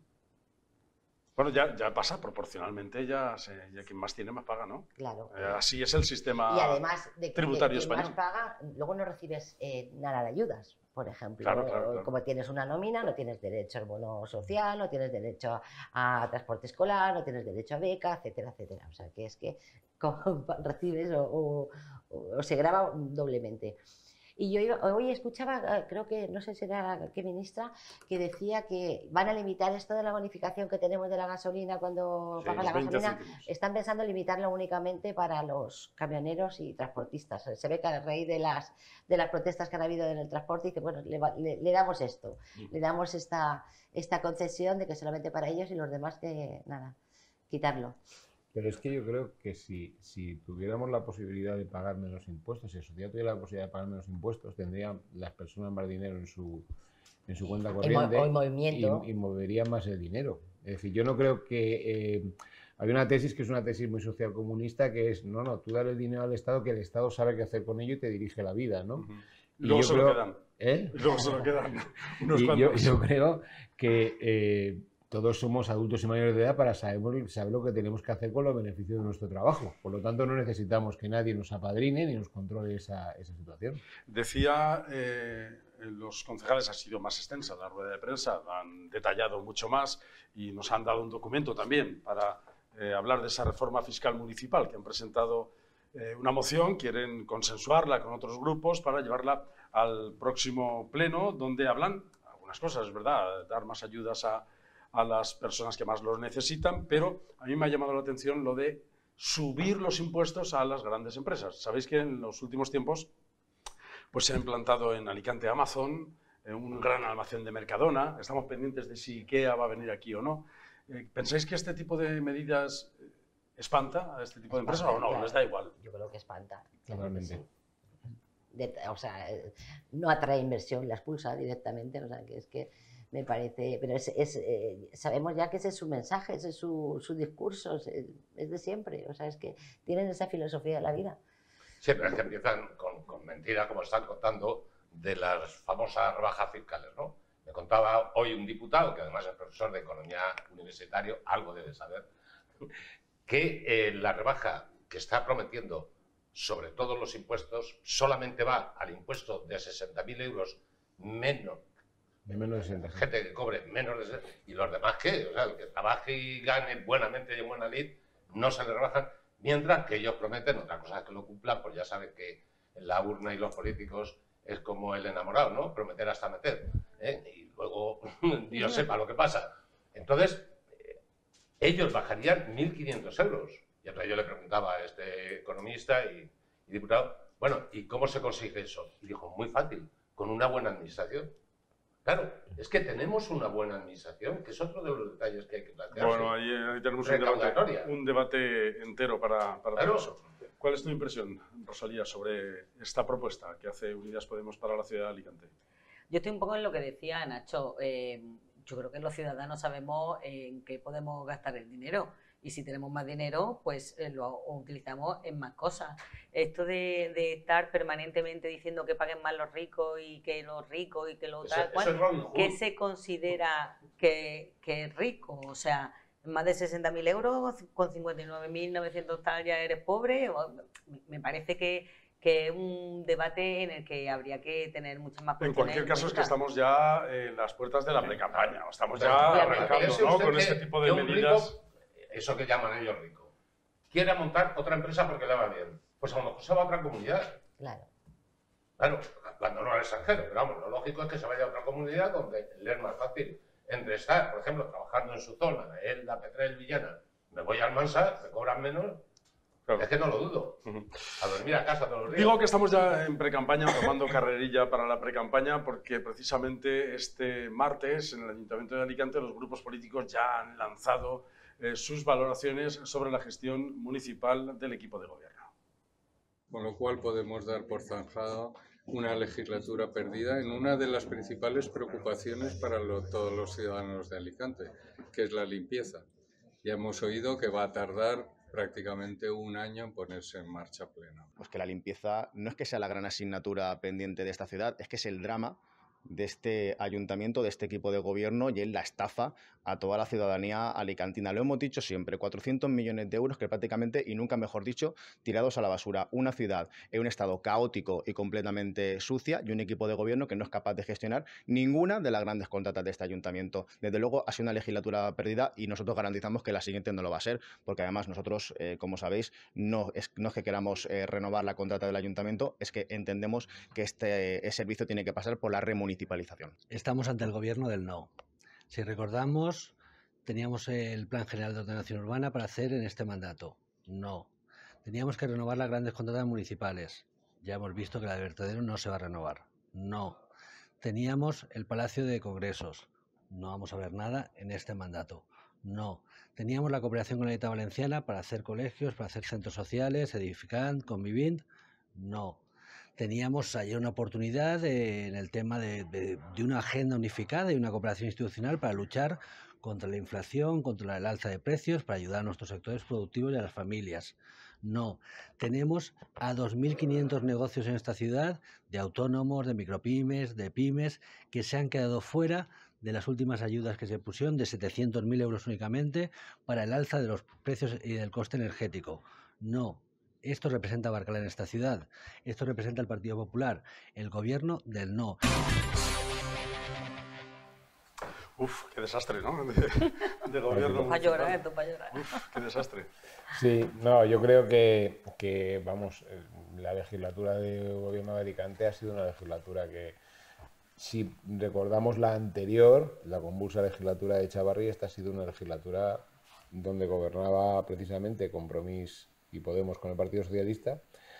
Bueno, ya, ya pasa proporcionalmente, ya, se, ya quien más tiene más paga, ¿no? Claro. Eh, así es el sistema y además de, tributario de, de español. Más paga, luego no recibes eh, nada de ayudas, por ejemplo. Claro, claro, claro. Como tienes una nómina, no tienes derecho al bono social, no tienes derecho a, a transporte escolar, no tienes derecho a beca, etcétera, etcétera. O sea, que es que como recibes o, o, o, o se grava doblemente. Y yo iba, hoy escuchaba, creo que, no sé si era qué ministra, que decía que van a limitar esto de la bonificación que tenemos de la gasolina cuando sí, paga la gasolina. Céntimos. Están pensando en limitarlo únicamente para los camioneros y transportistas. Se ve que a raíz de las, de las protestas que han habido en el transporte, dice, bueno, le, le, le damos esto, sí. le damos esta, esta concesión de que solamente para ellos y los demás que, nada, quitarlo. Pero es que yo creo que si, si tuviéramos la posibilidad de pagar menos impuestos, si la sociedad tuviera la posibilidad de pagar menos impuestos, tendrían las personas más dinero en su, en su cuenta corriente o en movimiento. Y, y moverían más el dinero. Es decir, yo no creo que... Eh, hay una tesis que es una tesis muy socialcomunista que es, no, no, tú dale el dinero al Estado, que el Estado sabe qué hacer con ello y te dirige la vida, ¿no? Uh-huh. Y luego se creo, lo quedan. ¿eh? Luego se lo quedan unos y cuantos. Yo, yo creo que... Eh, todos somos adultos y mayores de edad para saber, saber lo que tenemos que hacer con los beneficios de nuestro trabajo. Por lo tanto, no necesitamos que nadie nos apadrine ni nos controle esa, esa situación. Decía, eh, los concejales ha sido más extensa la rueda de prensa, han detallado mucho más y nos han dado un documento también para eh, hablar de esa reforma fiscal municipal, que han presentado eh, una moción, quieren consensuarla con otros grupos para llevarla al próximo pleno, donde hablan algunas cosas, es verdad, dar más ayudas a a las personas que más los necesitan, pero a mí me ha llamado la atención lo de subir los impuestos a las grandes empresas. Sabéis que en los últimos tiempos pues se ha implantado en Alicante Amazon, en un gran almacén de Mercadona, estamos pendientes de si IKEA va a venir aquí o no. Eh, ¿Pensáis que este tipo de medidas espanta a este tipo de empresas o no? Claro. ¿Les da igual? Yo creo que espanta. Totalmente. Sí. De, o sea, no atrae inversión, la expulsa directamente, o sea, que es que me parece, pero es, es, eh, sabemos ya que ese es su mensaje, ese es su, su discurso, es, es de siempre, o sea, es que tienen esa filosofía de la vida. Sí, pero es que empiezan con, con mentiras, como están contando, de las famosas rebajas fiscales, ¿no? Me contaba hoy un diputado, que además es profesor de economía universitario, algo debe saber, que eh, la rebaja que está prometiendo sobre todos los impuestos solamente va al impuesto de sesenta mil euros menos. De menos de sesenta. Gente que cobre menos de sesenta. ¿Y los demás qué? O sea, el que trabaje y gane buenamente y en buena lid, no se le rebajan. Mientras que ellos prometen, otra cosa es que lo cumplan, pues ya saben que la urna y los políticos es como el enamorado, ¿no? Prometer hasta meter. ¿eh? Y luego Dios sepa lo que pasa. Entonces, eh, ellos bajarían mil quinientos euros. Y entonces yo le preguntaba a este economista y, y diputado, bueno, ¿y cómo se consigue eso? Y dijo, muy fácil, con una buena administración. Claro, es que tenemos una buena administración, que es otro de los detalles que hay que plantear. Bueno, ahí, ahí tenemos un debate, un debate entero para, para claro. todo eso. ¿Cuál es tu impresión, Rosalía, sobre esta propuesta que hace Unidas Podemos para la ciudad de Alicante? Yo estoy un poco en lo que decía Nacho. Eh, yo creo que los ciudadanos sabemos en qué podemos gastar el dinero. Y si tenemos más dinero, pues eh, lo utilizamos en más cosas. Esto de, de estar permanentemente diciendo que paguen más los ricos y que los ricos y que lo eso, tal cual, eso es ¿qué se considera que, que es rico? O sea, más de sesenta mil euros, con cincuenta y nueve mil novecientos tal ya eres pobre. Me parece que, que es un debate en el que habría que tener muchas más En cualquier caso es que estamos ya en las puertas de la precampaña, estamos ya arrancando, ¿no? Con este tipo de medidas. Eso que llaman ellos rico, quiere montar otra empresa porque le va bien, pues a lo mejor se va a otra comunidad. Claro. Claro, cuando no al extranjero, pero vamos, lo lógico es que se vaya a otra comunidad donde le es más fácil. Entre estar, por ejemplo, trabajando en su zona, Elda, Petrel, Villana, me voy al Mansa, me cobran menos, claro. Es que no lo dudo. Uh-huh. A dormir a casa todos los días. Digo que estamos ya en precampaña, tomando carrerilla para la precampaña, porque precisamente este martes en el Ayuntamiento de Alicante los grupos políticos ya han lanzado Eh, sus valoraciones sobre la gestión municipal del equipo de gobierno. Con lo cual podemos dar por zanjada una legislatura perdida en una de las principales preocupaciones para lo, todos los ciudadanos de Alicante, que es la limpieza. Ya hemos oído que va a tardar prácticamente un año en ponerse en marcha plena. Pues que la limpieza no es que sea la gran asignatura pendiente de esta ciudad, es que es el drama de este ayuntamiento, de este equipo de gobierno y es la estafa a toda la ciudadanía alicantina. Lo hemos dicho siempre, cuatrocientos millones de euros que prácticamente, y nunca mejor dicho, tirados a la basura. Una ciudad en un estado caótico y completamente sucia y un equipo de gobierno que no es capaz de gestionar ninguna de las grandes contratas de este ayuntamiento. Desde luego ha sido una legislatura perdida y nosotros garantizamos que la siguiente no lo va a ser, porque además nosotros, eh, como sabéis, no es, no es que queramos eh, renovar la contrata del ayuntamiento, es que entendemos que este eh, servicio tiene que pasar por la remunicipalización. Estamos ante el gobierno del no. Si recordamos, teníamos el Plan General de Ordenación Urbana para hacer en este mandato. No. Teníamos que renovar las grandes contratas municipales. Ya hemos visto que la de Vertedero no se va a renovar. No. Teníamos el Palacio de Congresos. No vamos a ver nada en este mandato. No. Teníamos la cooperación con la Unidad Valenciana para hacer colegios, para hacer centros sociales, Edificant, Convivint. No. Teníamos ayer una oportunidad de, en el tema de, de, de una agenda unificada y una cooperación institucional para luchar contra la inflación, contra el alza de precios, para ayudar a nuestros sectores productivos y a las familias. No, tenemos a dos mil quinientos negocios en esta ciudad, de autónomos, de micropymes, de pymes, que se han quedado fuera de las últimas ayudas que se pusieron de setecientos mil euros únicamente para el alza de los precios y del coste energético. No. Esto representa a Barcala en esta ciudad. Esto representa al Partido Popular, el gobierno del no. Uf, qué desastre, ¿no? De, de gobierno. Para llorar, esto para llorar. Uf, qué desastre. Sí, no, yo creo que, que, vamos, la legislatura de gobierno de Alicante ha sido una legislatura que, si recordamos la anterior, la convulsa legislatura de Echavarri, esta ha sido una legislatura donde gobernaba precisamente Compromís y Podemos con el Partido Socialista.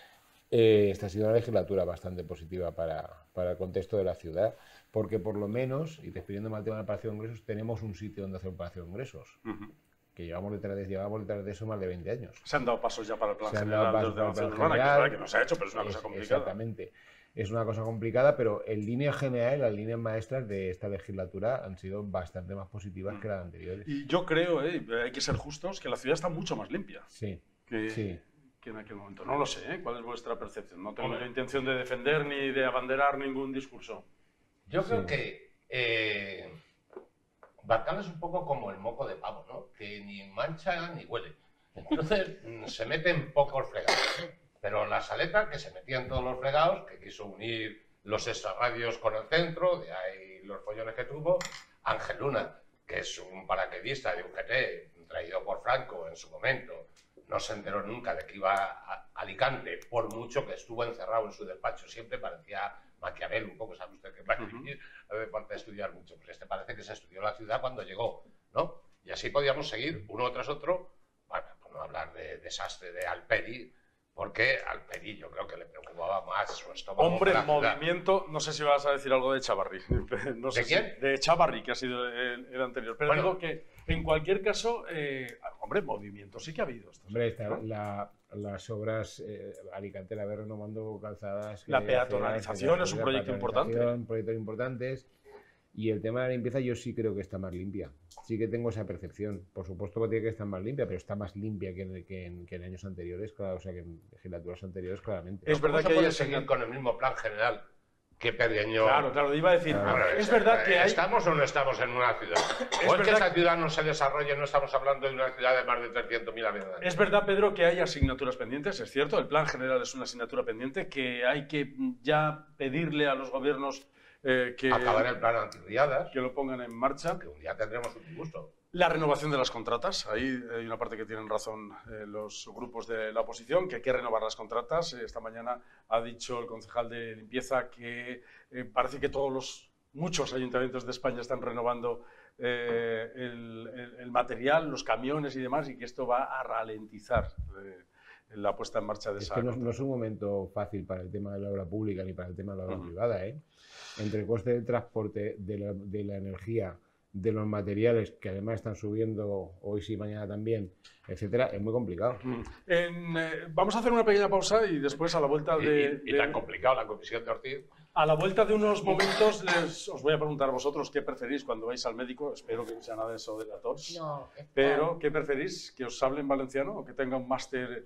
Eh, esta ha sido una legislatura bastante positiva para, para el contexto de la ciudad, porque por lo menos, y refiriéndome al tema del Palacio de Congresos, tenemos un sitio donde hacer un Palacio de Congresos, uh-huh. que llevamos detrás, de, llevamos detrás de eso más de veinte años. Se han dado pasos ya para el plan se general de ordenación urbana, que es verdad que no se ha hecho, pero es una es, cosa complicada. Exactamente. Es una cosa complicada, pero en línea general, las líneas maestras de esta legislatura han sido bastante más positivas mm. que las anteriores. Y yo creo, eh, hay que ser justos, que la ciudad está mucho más limpia. Sí, que, sí. que en aquel momento. No lo sé, ¿eh? ¿Cuál es vuestra percepción? No tengo la intención de defender ni de abanderar ningún discurso. Yo creo sí. que eh, Barcala es un poco como el moco de pavo, ¿no? Que ni mancha ni huele. Entonces se meten pocos fregados. Pero la Saleta, que se metía en todos los fregados, que quiso unir los extrarradios con el centro, de ahí los follones que tuvo. Ángel Luna, que es un paracaidista de U G T, traído por Franco en su momento, no se enteró nunca de que iba a Alicante, por mucho que estuvo encerrado en su despacho, siempre parecía Maquiavelo, un poco, ¿sabe usted qué para vivir? No me falta estudiar mucho, pues este parece que se estudió la ciudad cuando llegó, ¿no? Y así podíamos seguir uno tras otro, bueno, por no hablar de desastre de Alperi, porque Alperi yo creo que le preocupaba más su estómago. Hombre, el movimiento, no sé si vas a decir algo de Echavarri. No sé ¿De quién? Si, de Echavarri, que ha sido el, el anterior. Pero bueno, digo que en cualquier caso, eh, hombre, movimiento sí que ha habido. Hombre, está, ¿no? la, las obras, eh, Alicante la ve renovando calzadas. La peatonalización es un proyecto importante. Proyectos importantes. Y el tema de la limpieza yo sí creo que está más limpia. Sí que tengo esa percepción. Por supuesto que tiene que estar más limpia, pero está más limpia que en, que en, que en años anteriores, claro, o sea, que en legislaturas anteriores, claramente. Es verdad que hay que seguir con el mismo plan general que Pergeño. Claro, claro, iba a decir. Claro, es, es verdad que hay... ¿Estamos o no estamos en una ciudad? Es o es que verdad... esa ciudad no se desarrolle, no estamos hablando de una ciudad de más de trescientos mil habitantes. Es verdad, Pedro, que hay asignaturas pendientes, es cierto. El plan general es una asignatura pendiente que hay que ya pedirle a los gobiernos Eh, que acabar el plan antirriadas, que lo pongan en marcha, que un día tendremos un disgusto. La renovación de las contratas, ahí hay una parte que tienen razón eh, los grupos de la oposición, que hay que renovar las contratas. Esta mañana ha dicho el concejal de limpieza que eh, parece que todos los, muchos ayuntamientos de España están renovando eh, el, el, el material, los camiones y demás, y que esto va a ralentizar eh, la puesta en marcha de es esa... Que no, no es un momento fácil para el tema de la obra pública ni para el tema de la obra uh-huh. privada, ¿eh? Entre el coste del transporte, de la, de la energía, de los materiales, que además están subiendo hoy sí, mañana también, etcétera, es muy complicado. Uh-huh. en, eh, vamos a hacer una pequeña pausa y después a la vuelta de... Y, y, y tan complicado la comisión de Ortiz. A la vuelta de unos momentos les, os voy a preguntar a vosotros qué preferís cuando vais al médico. Espero que no sea nada de eso de la tos. No, pero, ¿qué preferís? ¿Que os hable en valenciano o que tenga un máster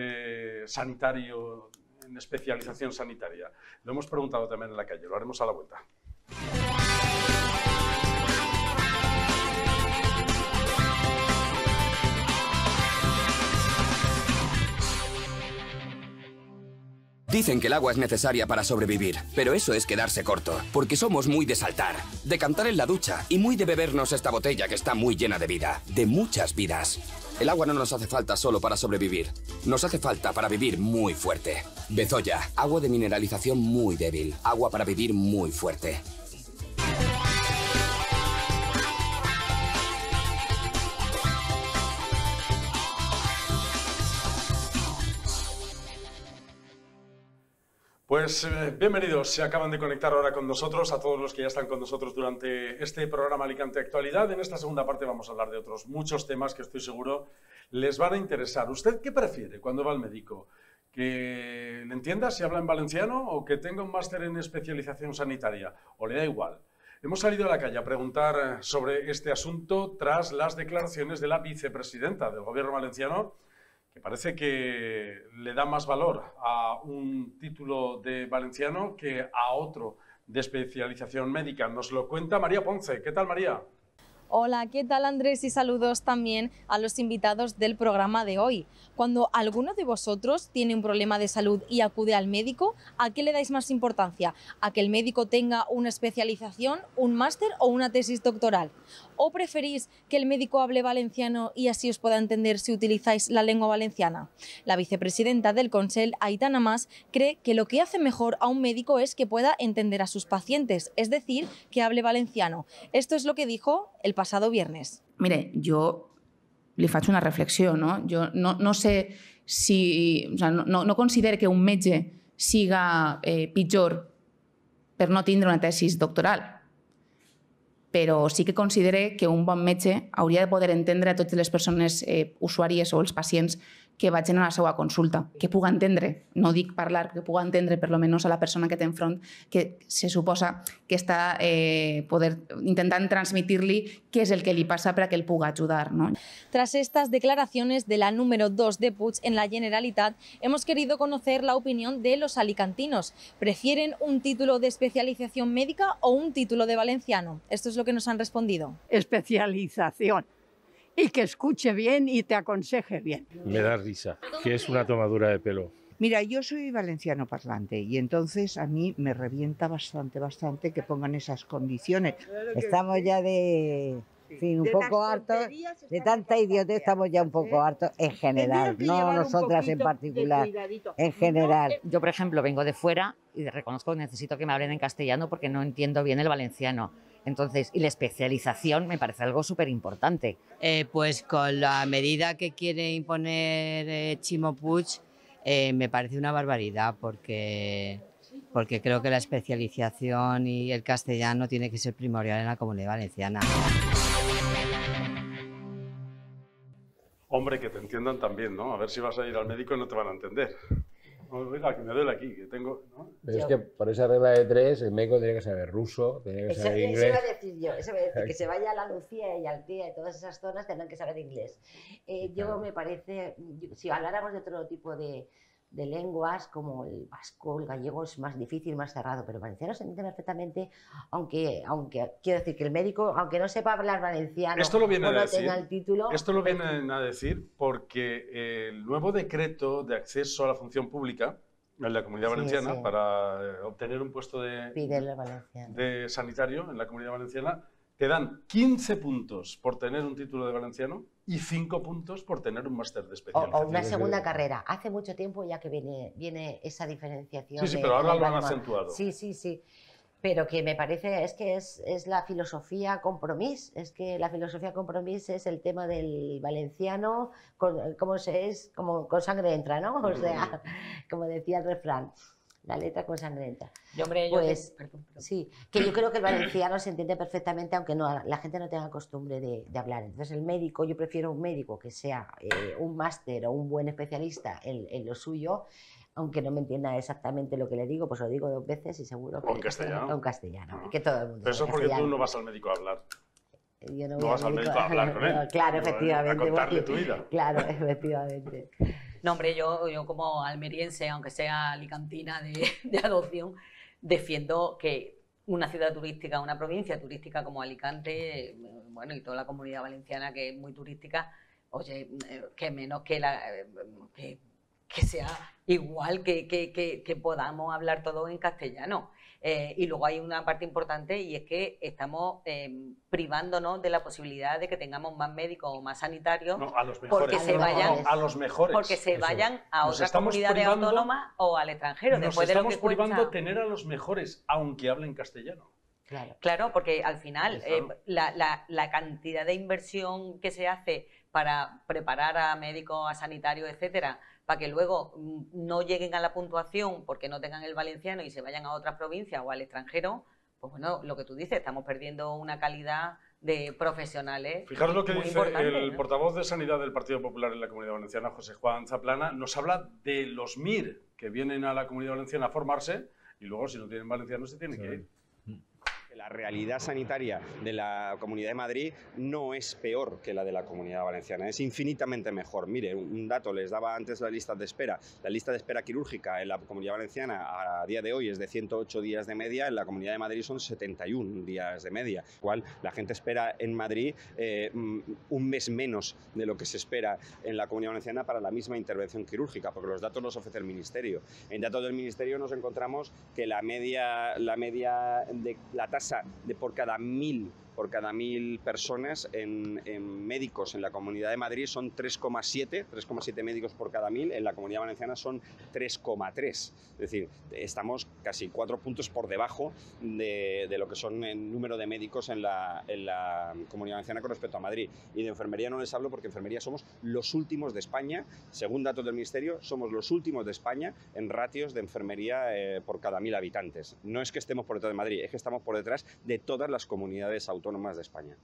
eh, sanitario en especialización sanitaria? Lo hemos preguntado también en la calle. Lo haremos a la vuelta. Dicen que el agua es necesaria para sobrevivir, pero eso es quedarse corto, porque somos muy de saltar, de cantar en la ducha y muy de bebernos esta botella que está muy llena de vida, de muchas vidas. El agua no nos hace falta solo para sobrevivir, nos hace falta para vivir muy fuerte. Bezoya, agua de mineralización muy débil, agua para vivir muy fuerte. Pues eh, bienvenidos, se acaban de conectar ahora con nosotros, a todos los que ya están con nosotros durante este programa Alicante Actualidad. En esta segunda parte vamos a hablar de otros muchos temas que estoy seguro les van a interesar. ¿Usted qué prefiere cuando va al médico? ¿Que le entienda si habla en valenciano o que tenga un máster en especialización sanitaria? ¿O le da igual? Hemos salido a la calle a preguntar sobre este asunto tras las declaraciones de la vicepresidenta del Gobierno valenciano, que parece que le da más valor a un título de valenciano que a otro de especialización médica. Nos lo cuenta María Ponce. ¿Qué tal, María? Hola, ¿qué tal, Andrés? Y saludos también a los invitados del programa de hoy. Cuando alguno de vosotros tiene un problema de salud y acude al médico, ¿a qué le dais más importancia? ¿A que el médico tenga una especialización, un máster o una tesis doctoral? ¿O preferís que el médico hable valenciano y así os pueda entender si utilizáis la lengua valenciana? La vicepresidenta del Consell, Aitana Mas, cree que lo que hace mejor a un médico es que pueda entender a sus pacientes, es decir, que hable valenciano. Esto es lo que dijo el pasado viernes. Mire, jo li faig una reflexió, no? Jo no, no sé si... O sea, no, no considero que un metge siga eh, pitjor per no tindre una tesis doctoral, però sí que considere que un bon metge hauria de poder entendre a totes les persones eh, usuàries o els pacients que vagin a la seva consulta, que puga entendre, no dic parlar, que puga entendre per lo menos a la persona que té enfront, que se suposa que està eh, poder, intentant transmitir-li què és el que li passa per a que el puga ajudar, ¿no? Tras estas declaraciones de la número dos de Puig en la Generalitat, hemos querido conocer la opinión de los alicantinos. ¿Prefieren un título de especialización médica o un título de valenciano? Esto es lo que nos han respondido. Especialización. Y que escuche bien y te aconseje bien. Me da risa, que es una tomadura de pelo. Mira, yo soy valenciano parlante y entonces a mí me revienta bastante, bastante que pongan esas condiciones. Estamos ya de... En fin, un poco hartos, de tanta idiotez estamos ya un poco hartos en general, no nosotras en particular, en general. Yo, por ejemplo, vengo de fuera y reconozco que necesito que me hablen en castellano porque no entiendo bien el valenciano. Entonces, y la especialización me parece algo súper importante. Eh, pues con la medida que quiere imponer eh, Ximo Puig, eh, me parece una barbaridad porque, porque creo que la especialización y el castellano tiene que ser primordial en la Comunidad Valenciana. Hombre, que te entiendan también, ¿no? A ver si vas a ir al médico y no te van a entender. Oiga, que me duele aquí, que tengo... ¿no? Pero es que por esa regla de tres, el médico tiene que saber ruso, tiene que Eso, saber eso inglés. iba a decir yo, eso iba a decir, que se vaya a la Lucía y al Tía y todas esas zonas tendrán que saber inglés. Eh, yo me parece, yo, si habláramos de otro tipo de, de lenguas, como el vasco, el gallego es más difícil, más cerrado, pero el valenciano se entiende perfectamente, aunque, aunque quiero decir que el médico, aunque no sepa hablar valenciano Esto lo viene o no a decir, tenga el título... Esto lo vienen a decir porque el nuevo decreto de acceso a la función pública en la Comunidad Sí, Valenciana, sí. para obtener un puesto de, Pídele valenciano. de sanitario en la Comunidad Valenciana, te dan quince puntos por tener un título de valenciano y cinco puntos por tener un máster de O, especialización. o una segunda carrera. Hace mucho tiempo ya que viene, viene esa diferenciación. Sí, sí, de- pero ahora del lo han manual. acentuado. Sí, sí, sí. Pero que me parece, es que es, es la filosofía compromís. Es que la filosofía compromís es el tema del valenciano, con, como se es, como con sangre entra, ¿no? O sea, como decía el refrán. La letra con sangre entra. Yo, hombre, yo Pues, que- perdón, perdón. sí, que yo creo que el valenciano se entiende perfectamente, aunque no, la gente no tenga costumbre de, de hablar. Entonces, el médico, yo prefiero un médico que sea eh, un máster o un buen especialista en, en lo suyo, aunque no me entienda exactamente lo que le digo, pues lo digo dos veces y seguro que... O en castellano. O en castellano, que todo el mundo Pero eso sabe porque tú castellano. no vas al médico a hablar. Yo no voy vas al médico a hablar con él. Claro, No, a efectivamente. contarle porque- tu vida. Claro, efectivamente. No, hombre, yo, yo como almeriense, aunque sea alicantina de, de adopción, defiendo que una ciudad turística, una provincia turística como Alicante, eh, bueno, y toda la Comunidad Valenciana que es muy turística, oye, eh, que menos que, la, eh, que, que sea igual, que, que, que, que podamos hablar todo en castellano. Eh, y luego hay una parte importante y es que estamos eh, privándonos de la posibilidad de que tengamos más médicos o más sanitarios No, a los porque mejores. se No, no, vayan, no, a los mejores. porque se Eso. vayan a Nos otras estamos comunidades privando- autónomas o al extranjero. Nos Después de lo estamos que cuesta. privando tener a los mejores, aunque hablen castellano. Claro, Claro, porque al final eh, Claro. la, la- la cantidad de inversión que se hace para preparar a médicos, a sanitarios, etcétera, para que luego mm, no lleguen a la puntuación porque no tengan el valenciano y se vayan a otras provincias o al extranjero, pues bueno, lo que tú dices, estamos perdiendo una calidad de profesionales. Fijaros lo que muy dice importante, el ¿no? portavoz de Sanidad del Partido Popular en la Comunidad Valenciana, José Juan Zaplana, nos habla de los M I R que vienen a la Comunidad Valenciana a formarse y luego si no tienen valenciano se tienen que ir. La realidad sanitaria de la Comunidad de Madrid no es peor que la de la Comunidad Valenciana, es infinitamente mejor. Mire, un dato, les daba antes la lista de espera. La lista de espera quirúrgica en la Comunidad Valenciana a día de hoy es de ciento ocho días de media, en la Comunidad de Madrid son setenta y un días de media, cual la gente espera en Madrid eh, un mes menos de lo que se espera en la Comunidad Valenciana para la misma intervención quirúrgica, porque los datos los ofrece el Ministerio. En datos del Ministerio nos encontramos que la media, la media de la tasa de por cada mil por cada mil personas en, en médicos en la Comunidad de Madrid son tres coma siete médicos por cada mil, en la Comunidad Valenciana son tres coma tres. Es decir, estamos casi cuatro puntos por debajo de, de lo que son el número de médicos en la, en la Comunidad Valenciana con respecto a Madrid. Y de enfermería no les hablo porque enfermería somos los últimos de España, según datos del Ministerio, somos los últimos de España en ratios de enfermería eh, por cada mil habitantes. No es que estemos por detrás de Madrid, es que estamos por detrás de todas las comunidades autónomas de España.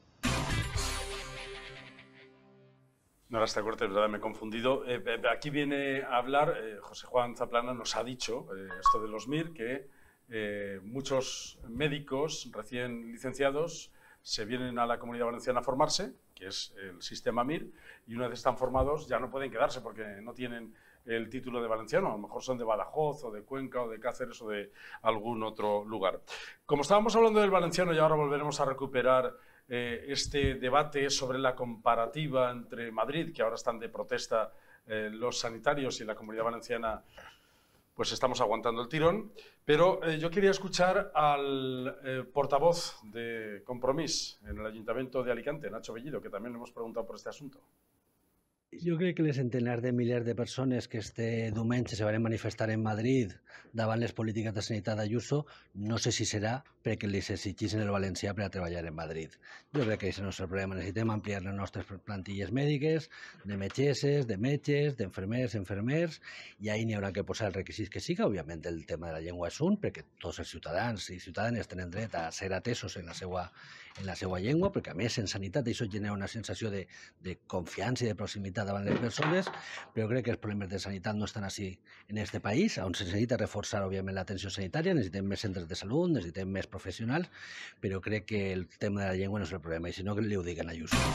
No, ahora esta corte, de verdad, me he confundido. Eh, aquí viene a hablar, eh, José Juan Zaplana nos ha dicho, eh, esto de los M I R, que eh, muchos médicos recién licenciados se vienen a la Comunidad Valenciana a formarse, que es el sistema M I R, y una vez están formados ya no pueden quedarse porque no tienen el título de valenciano, a lo mejor son de Badajoz o de Cuenca o de Cáceres o de algún otro lugar. Como estábamos hablando del valenciano y ahora volveremos a recuperar eh, este debate sobre la comparativa entre Madrid, que ahora están de protesta eh, los sanitarios, y la Comunidad Valenciana, pues estamos aguantando el tirón, pero eh, yo quería escuchar al eh, portavoz de Compromís en el Ayuntamiento de Alicante, Nacho Bellido, que también le hemos preguntado por este asunto. Jo crec que les centenars de milers de persones que este diumenge se van manifestar en Madrid davant les polítiques de sanitat d'Ayuso, no sé si serà perquè li exigeixen el valencià per a treballar en Madrid. Jo crec que aquest és el nostre problema. Necessitem ampliar les nostres plantilles mèdiques, de metgesses, de metges, d'enfermers, enfermers, i ahí n'hi haurà que posar els requisits que siga. Òbviament el tema de la llengua és un, perquè tots els ciutadans i ciutadanes tenen dret a ser atesos en la seva, en la seva llengua, perquè a més en sanitat això genera una sensació de, de confiança i de proximitat davant les persones, però crec que els problemes de sanitat no estan així en este país, on se necessita reforçar, òbviament, l'atenció sanitària, necessitem més centres de salut, necessitem més professionals, però crec que el tema de la llengua no és el problema, i si no, que li ho diguen a Ayuso.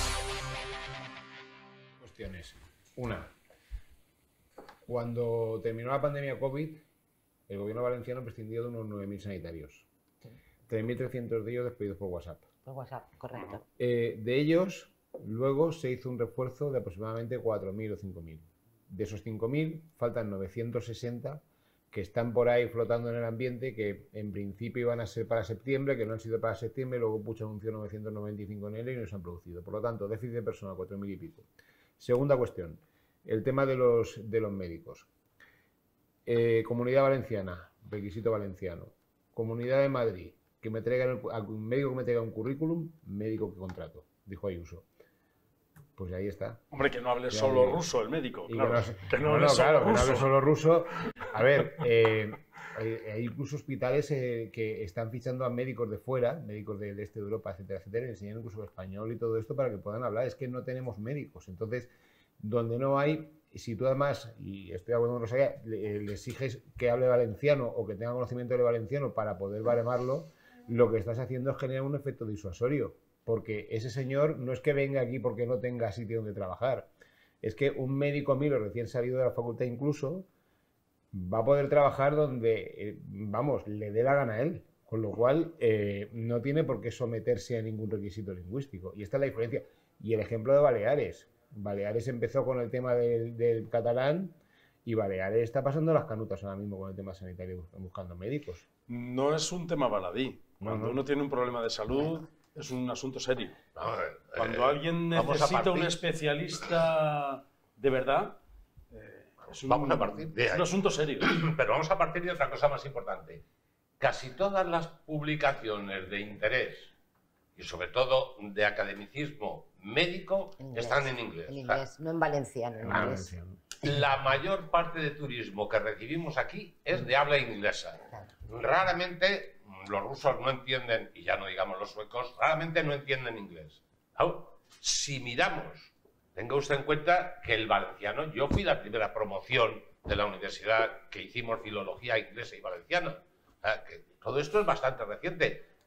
Cuestiones. Una, cuando terminó la pandemia COVID, el gobierno valenciano prescindió de unos nueve mil sanitarios. tres mil trescientos de ellos despedidos por WhatsApp. Por WhatsApp, correcto. Eh, de ellos, luego se hizo un refuerzo de aproximadamente cuatro mil o cinco mil. De esos cinco mil, faltan novecientos sesenta que están por ahí flotando en el ambiente, que en principio iban a ser para septiembre, que no han sido para septiembre, luego Puig anunció novecientos noventa y cinco en enero y no se han producido. Por lo tanto, déficit de personal, cuatro mil y pico. Segunda cuestión, el tema de los, de los médicos. Eh, Comunidad Valenciana, requisito valenciano. Comunidad de Madrid, que me traigan el, un médico que me traiga un currículum, médico que contrato, dijo Ayuso. Pues ahí está. Hombre, que no hable ya solo digo. ruso el médico. Y Claro, que no, que no no, hable no, solo claro, que no ruso. hable solo ruso. A ver, eh, hay, hay incluso hospitales eh, que están fichando a médicos de fuera, médicos del este de Europa, etcétera, etcétera, y enseñan incluso español y todo esto para que puedan hablar. Es que no tenemos médicos. Entonces, donde no hay, si tú además, y estoy de acuerdo con Rosalía, le, le exiges que hable valenciano o que tenga conocimiento de valenciano para poder baremarlo, lo que estás haciendo es generar un efecto disuasorio. Porque ese señor no es que venga aquí porque no tenga sitio donde trabajar. Es que un médico milo recién salido de la facultad incluso va a poder trabajar donde, eh, vamos, le dé la gana a él. Con lo cual, eh, no tiene por qué someterse a ningún requisito lingüístico. Y esta es la diferencia. Y el ejemplo de Baleares. Baleares empezó con el tema del, del catalán y Baleares está pasando las canutas ahora mismo con el tema sanitario, buscando médicos. No es un tema baladí. Cuando No, no. uno tiene un problema de salud, es un asunto serio. No, eh, Cuando eh, alguien vamos a necesita un partir- especialista de verdad, eh, es un, Vamos a partir de es un ahí. asunto serio. Pero vamos a partir de otra cosa más importante. Casi todas las publicaciones de interés y sobre todo de academicismo médico Inglés. están en inglés. En O sea, inglés, no en valenciano. En Ah, inglés. la mayor parte de turismo que recibimos aquí es de habla inglesa. Raramente los rusos no entienden, y ya no digamos los suecos, raramente no entienden inglés. Claro, si miramos, tenga usted en cuenta que el valenciano, yo fui la primera promoción de la universidad que hicimos filología inglesa y valenciana. O sea, que todo esto es bastante reciente.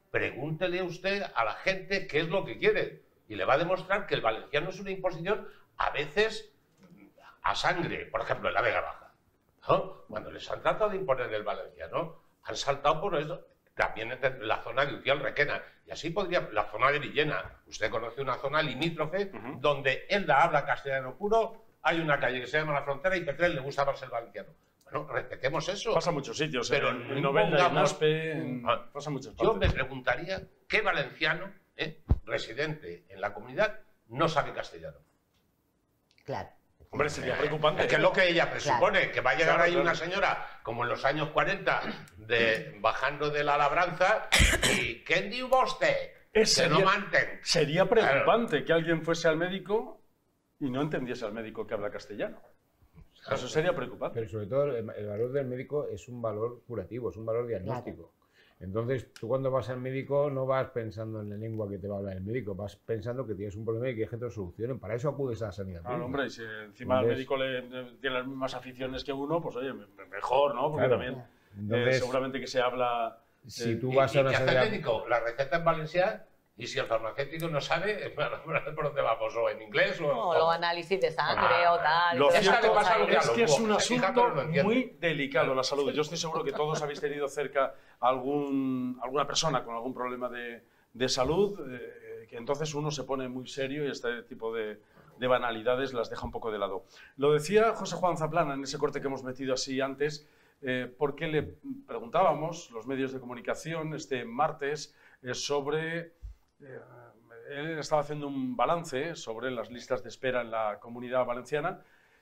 pregúntele usted a la gente qué es lo que quiere y le va a demostrar que el valenciano es una imposición a veces a sangre, por ejemplo en la Vega Baja, ¿no? Cuando les han tratado de imponer el valenciano, han saltado por eso. También en la zona de Utiel Requena, y así podría, la zona de Villena. Usted conoce una zona limítrofe uh-huh. donde él habla castellano puro, hay una calle que se llama La Frontera y Petrel le gusta más el valenciano. Bueno, respetemos eso. Pasa en muchos sitios, pero en, en Novelda, en Aspe, en, pasa en muchas partes. Yo me preguntaría qué valenciano, eh, residente en la comunidad, no sabe castellano. Claro. Hombre, sería preocupante. Es que es lo que ella presupone, claro. que va a llegar claro, ahí claro. una señora, como en los años cuarenta, de, bajando de la labranza, y ¿qué diu vostè? Que sería, no manten. Sería preocupante claro. que alguien fuese al médico y no entendiese al médico que habla castellano. Claro. Eso sería preocupante. Pero sobre todo el, el valor del médico es un valor curativo, es un valor diagnóstico. Claro. Entonces, tú cuando vas al médico no vas pensando en la lengua que te va a hablar el médico, vas pensando que tienes un problema y que hay gente que lo solucione. Para eso acudes a la sanidad. Claro, hombre, y si encima Entonces, el médico le, tiene las mismas aficiones que uno, pues oye, mejor, ¿no? Porque claro. también Entonces, eh, seguramente que se habla... Si eh, tú vas y, a una ¿y qué hace sanidad... el médico? La receta en valenciano, y si el farmacéutico no sabe, ¿por dónde vamos? ¿O en inglés? O, no, o los análisis de sangre ah, o tal. Lo es cierto pasa lo es que es un asunto no muy delicado la salud. Yo estoy seguro que todos habéis tenido cerca algún, alguna persona con algún problema de, de salud, eh, que entonces uno se pone muy serio y este tipo de, de banalidades las deja un poco de lado. Lo decía José Juan Zaplana en ese corte que hemos metido así antes, eh, porque le preguntábamos, los medios de comunicación, este martes, eh, sobre... Eh, él estaba haciendo un balance sobre las listas de espera en la Comunidad Valenciana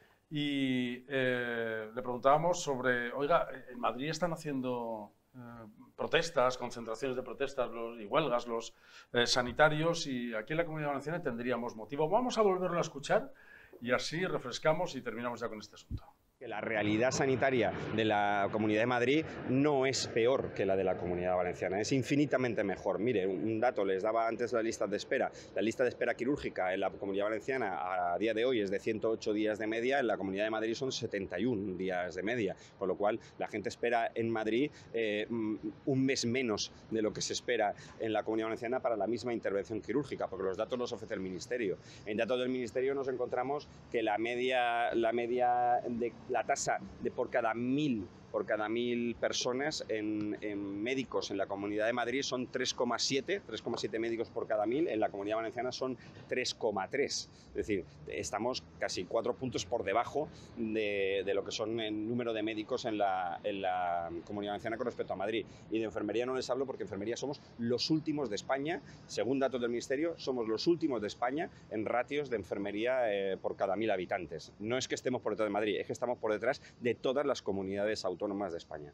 y eh, le preguntábamos sobre, oiga, en Madrid están haciendo eh, protestas, concentraciones de protestas los, y huelgas los eh, sanitarios y aquí en la Comunidad Valenciana tendríamos motivo. Vamos a volverlo a escuchar y así refrescamos y terminamos ya con este asunto. Que la realidad sanitaria de la Comunidad de Madrid no es peor que la de la Comunidad Valenciana, es infinitamente mejor. Mire, un dato, les daba antes la lista de espera. La lista de espera quirúrgica en la Comunidad Valenciana a día de hoy es de ciento ocho días de media, en la Comunidad de Madrid son setenta y un días de media, con lo cual la gente espera en Madrid eh, un mes menos de lo que se espera en la Comunidad Valenciana para la misma intervención quirúrgica, porque los datos los ofrece el Ministerio. En datos del Ministerio nos encontramos que la media, la media de la tasa de por cada mil por cada mil personas en, en médicos en la Comunidad de Madrid son tres coma siete médicos por cada mil, en la Comunidad Valenciana son tres coma tres. Es decir, estamos casi cuatro puntos por debajo de, de lo que son el número de médicos en la, en la Comunidad Valenciana con respecto a Madrid. Y de enfermería no les hablo porque enfermería somos los últimos de España, según datos del Ministerio, somos los últimos de España en ratios de enfermería eh, por cada mil habitantes. No es que estemos por detrás de Madrid, es que estamos por detrás de todas las comunidades autónomas de España.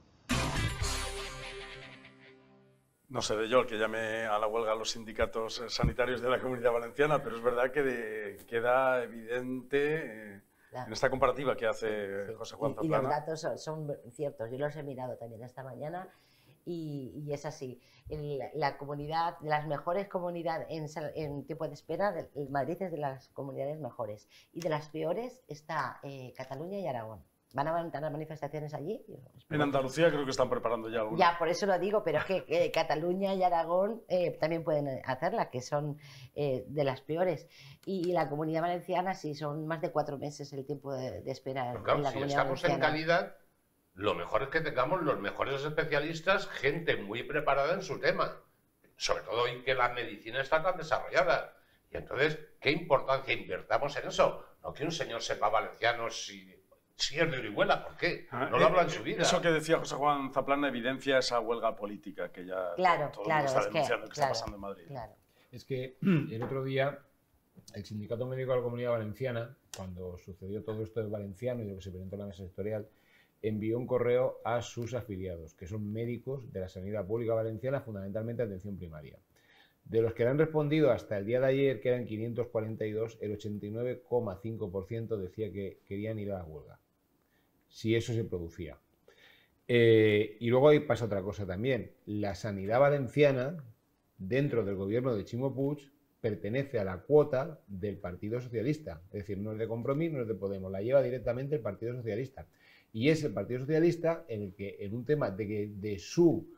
No seré yo el que llame a la huelga a los sindicatos sanitarios de la Comunidad Valenciana, pero es verdad que de, queda evidente eh, claro. en esta comparativa que hace sí. José Juan Zaplana. Y, y los datos son, son ciertos, yo los he mirado también esta mañana y, y es así. El, la comunidad, de las mejores comunidades en, en tiempo de espera, de, el Madrid es de las comunidades mejores y de las peores está eh, Cataluña y Aragón. ¿Van a tener manifestaciones allí? En Andalucía creo que están preparando ya alguna. Ya, por eso lo digo, pero es que eh, Cataluña y Aragón eh, también pueden hacerla, que son eh, de las peores. Y, y la Comunidad Valenciana sí, son más de cuatro meses el tiempo de, de espera claro, en la si Comunidad estamos Valenciana. En calidad, lo mejor es que tengamos los mejores especialistas, gente muy preparada en su tema. Sobre todo hoy que la medicina está tan desarrollada. Y entonces, ¿qué importancia invertamos en eso? No que un señor sepa valenciano si... Si es de Orihuela, ¿por qué? No lo habla en su vida. Eso que decía José Juan Zaplana evidencia esa huelga política que ya claro, todo, todo claro, el mundo está es denunciando que, que claro, está pasando en Madrid. Claro. Es que el otro día el Sindicato Médico de la Comunidad Valenciana, cuando sucedió todo esto del valenciano y lo que se presentó en la mesa sectorial, envió un correo a sus afiliados, que son médicos de la sanidad pública valenciana, fundamentalmente atención primaria. De los que le han respondido hasta el día de ayer, que eran quinientos cuarenta y dos, el ochenta y nueve coma cinco por ciento decía que querían ir a la huelga, si eso se producía. Eh, y luego ahí pasa otra cosa también. La sanidad valenciana, dentro del gobierno de Ximo Puig, pertenece a la cuota del Partido Socialista. Es decir, no es de Compromís, no es de Podemos, la lleva directamente el Partido Socialista. Y es el Partido Socialista en el que, en un tema de, que, de su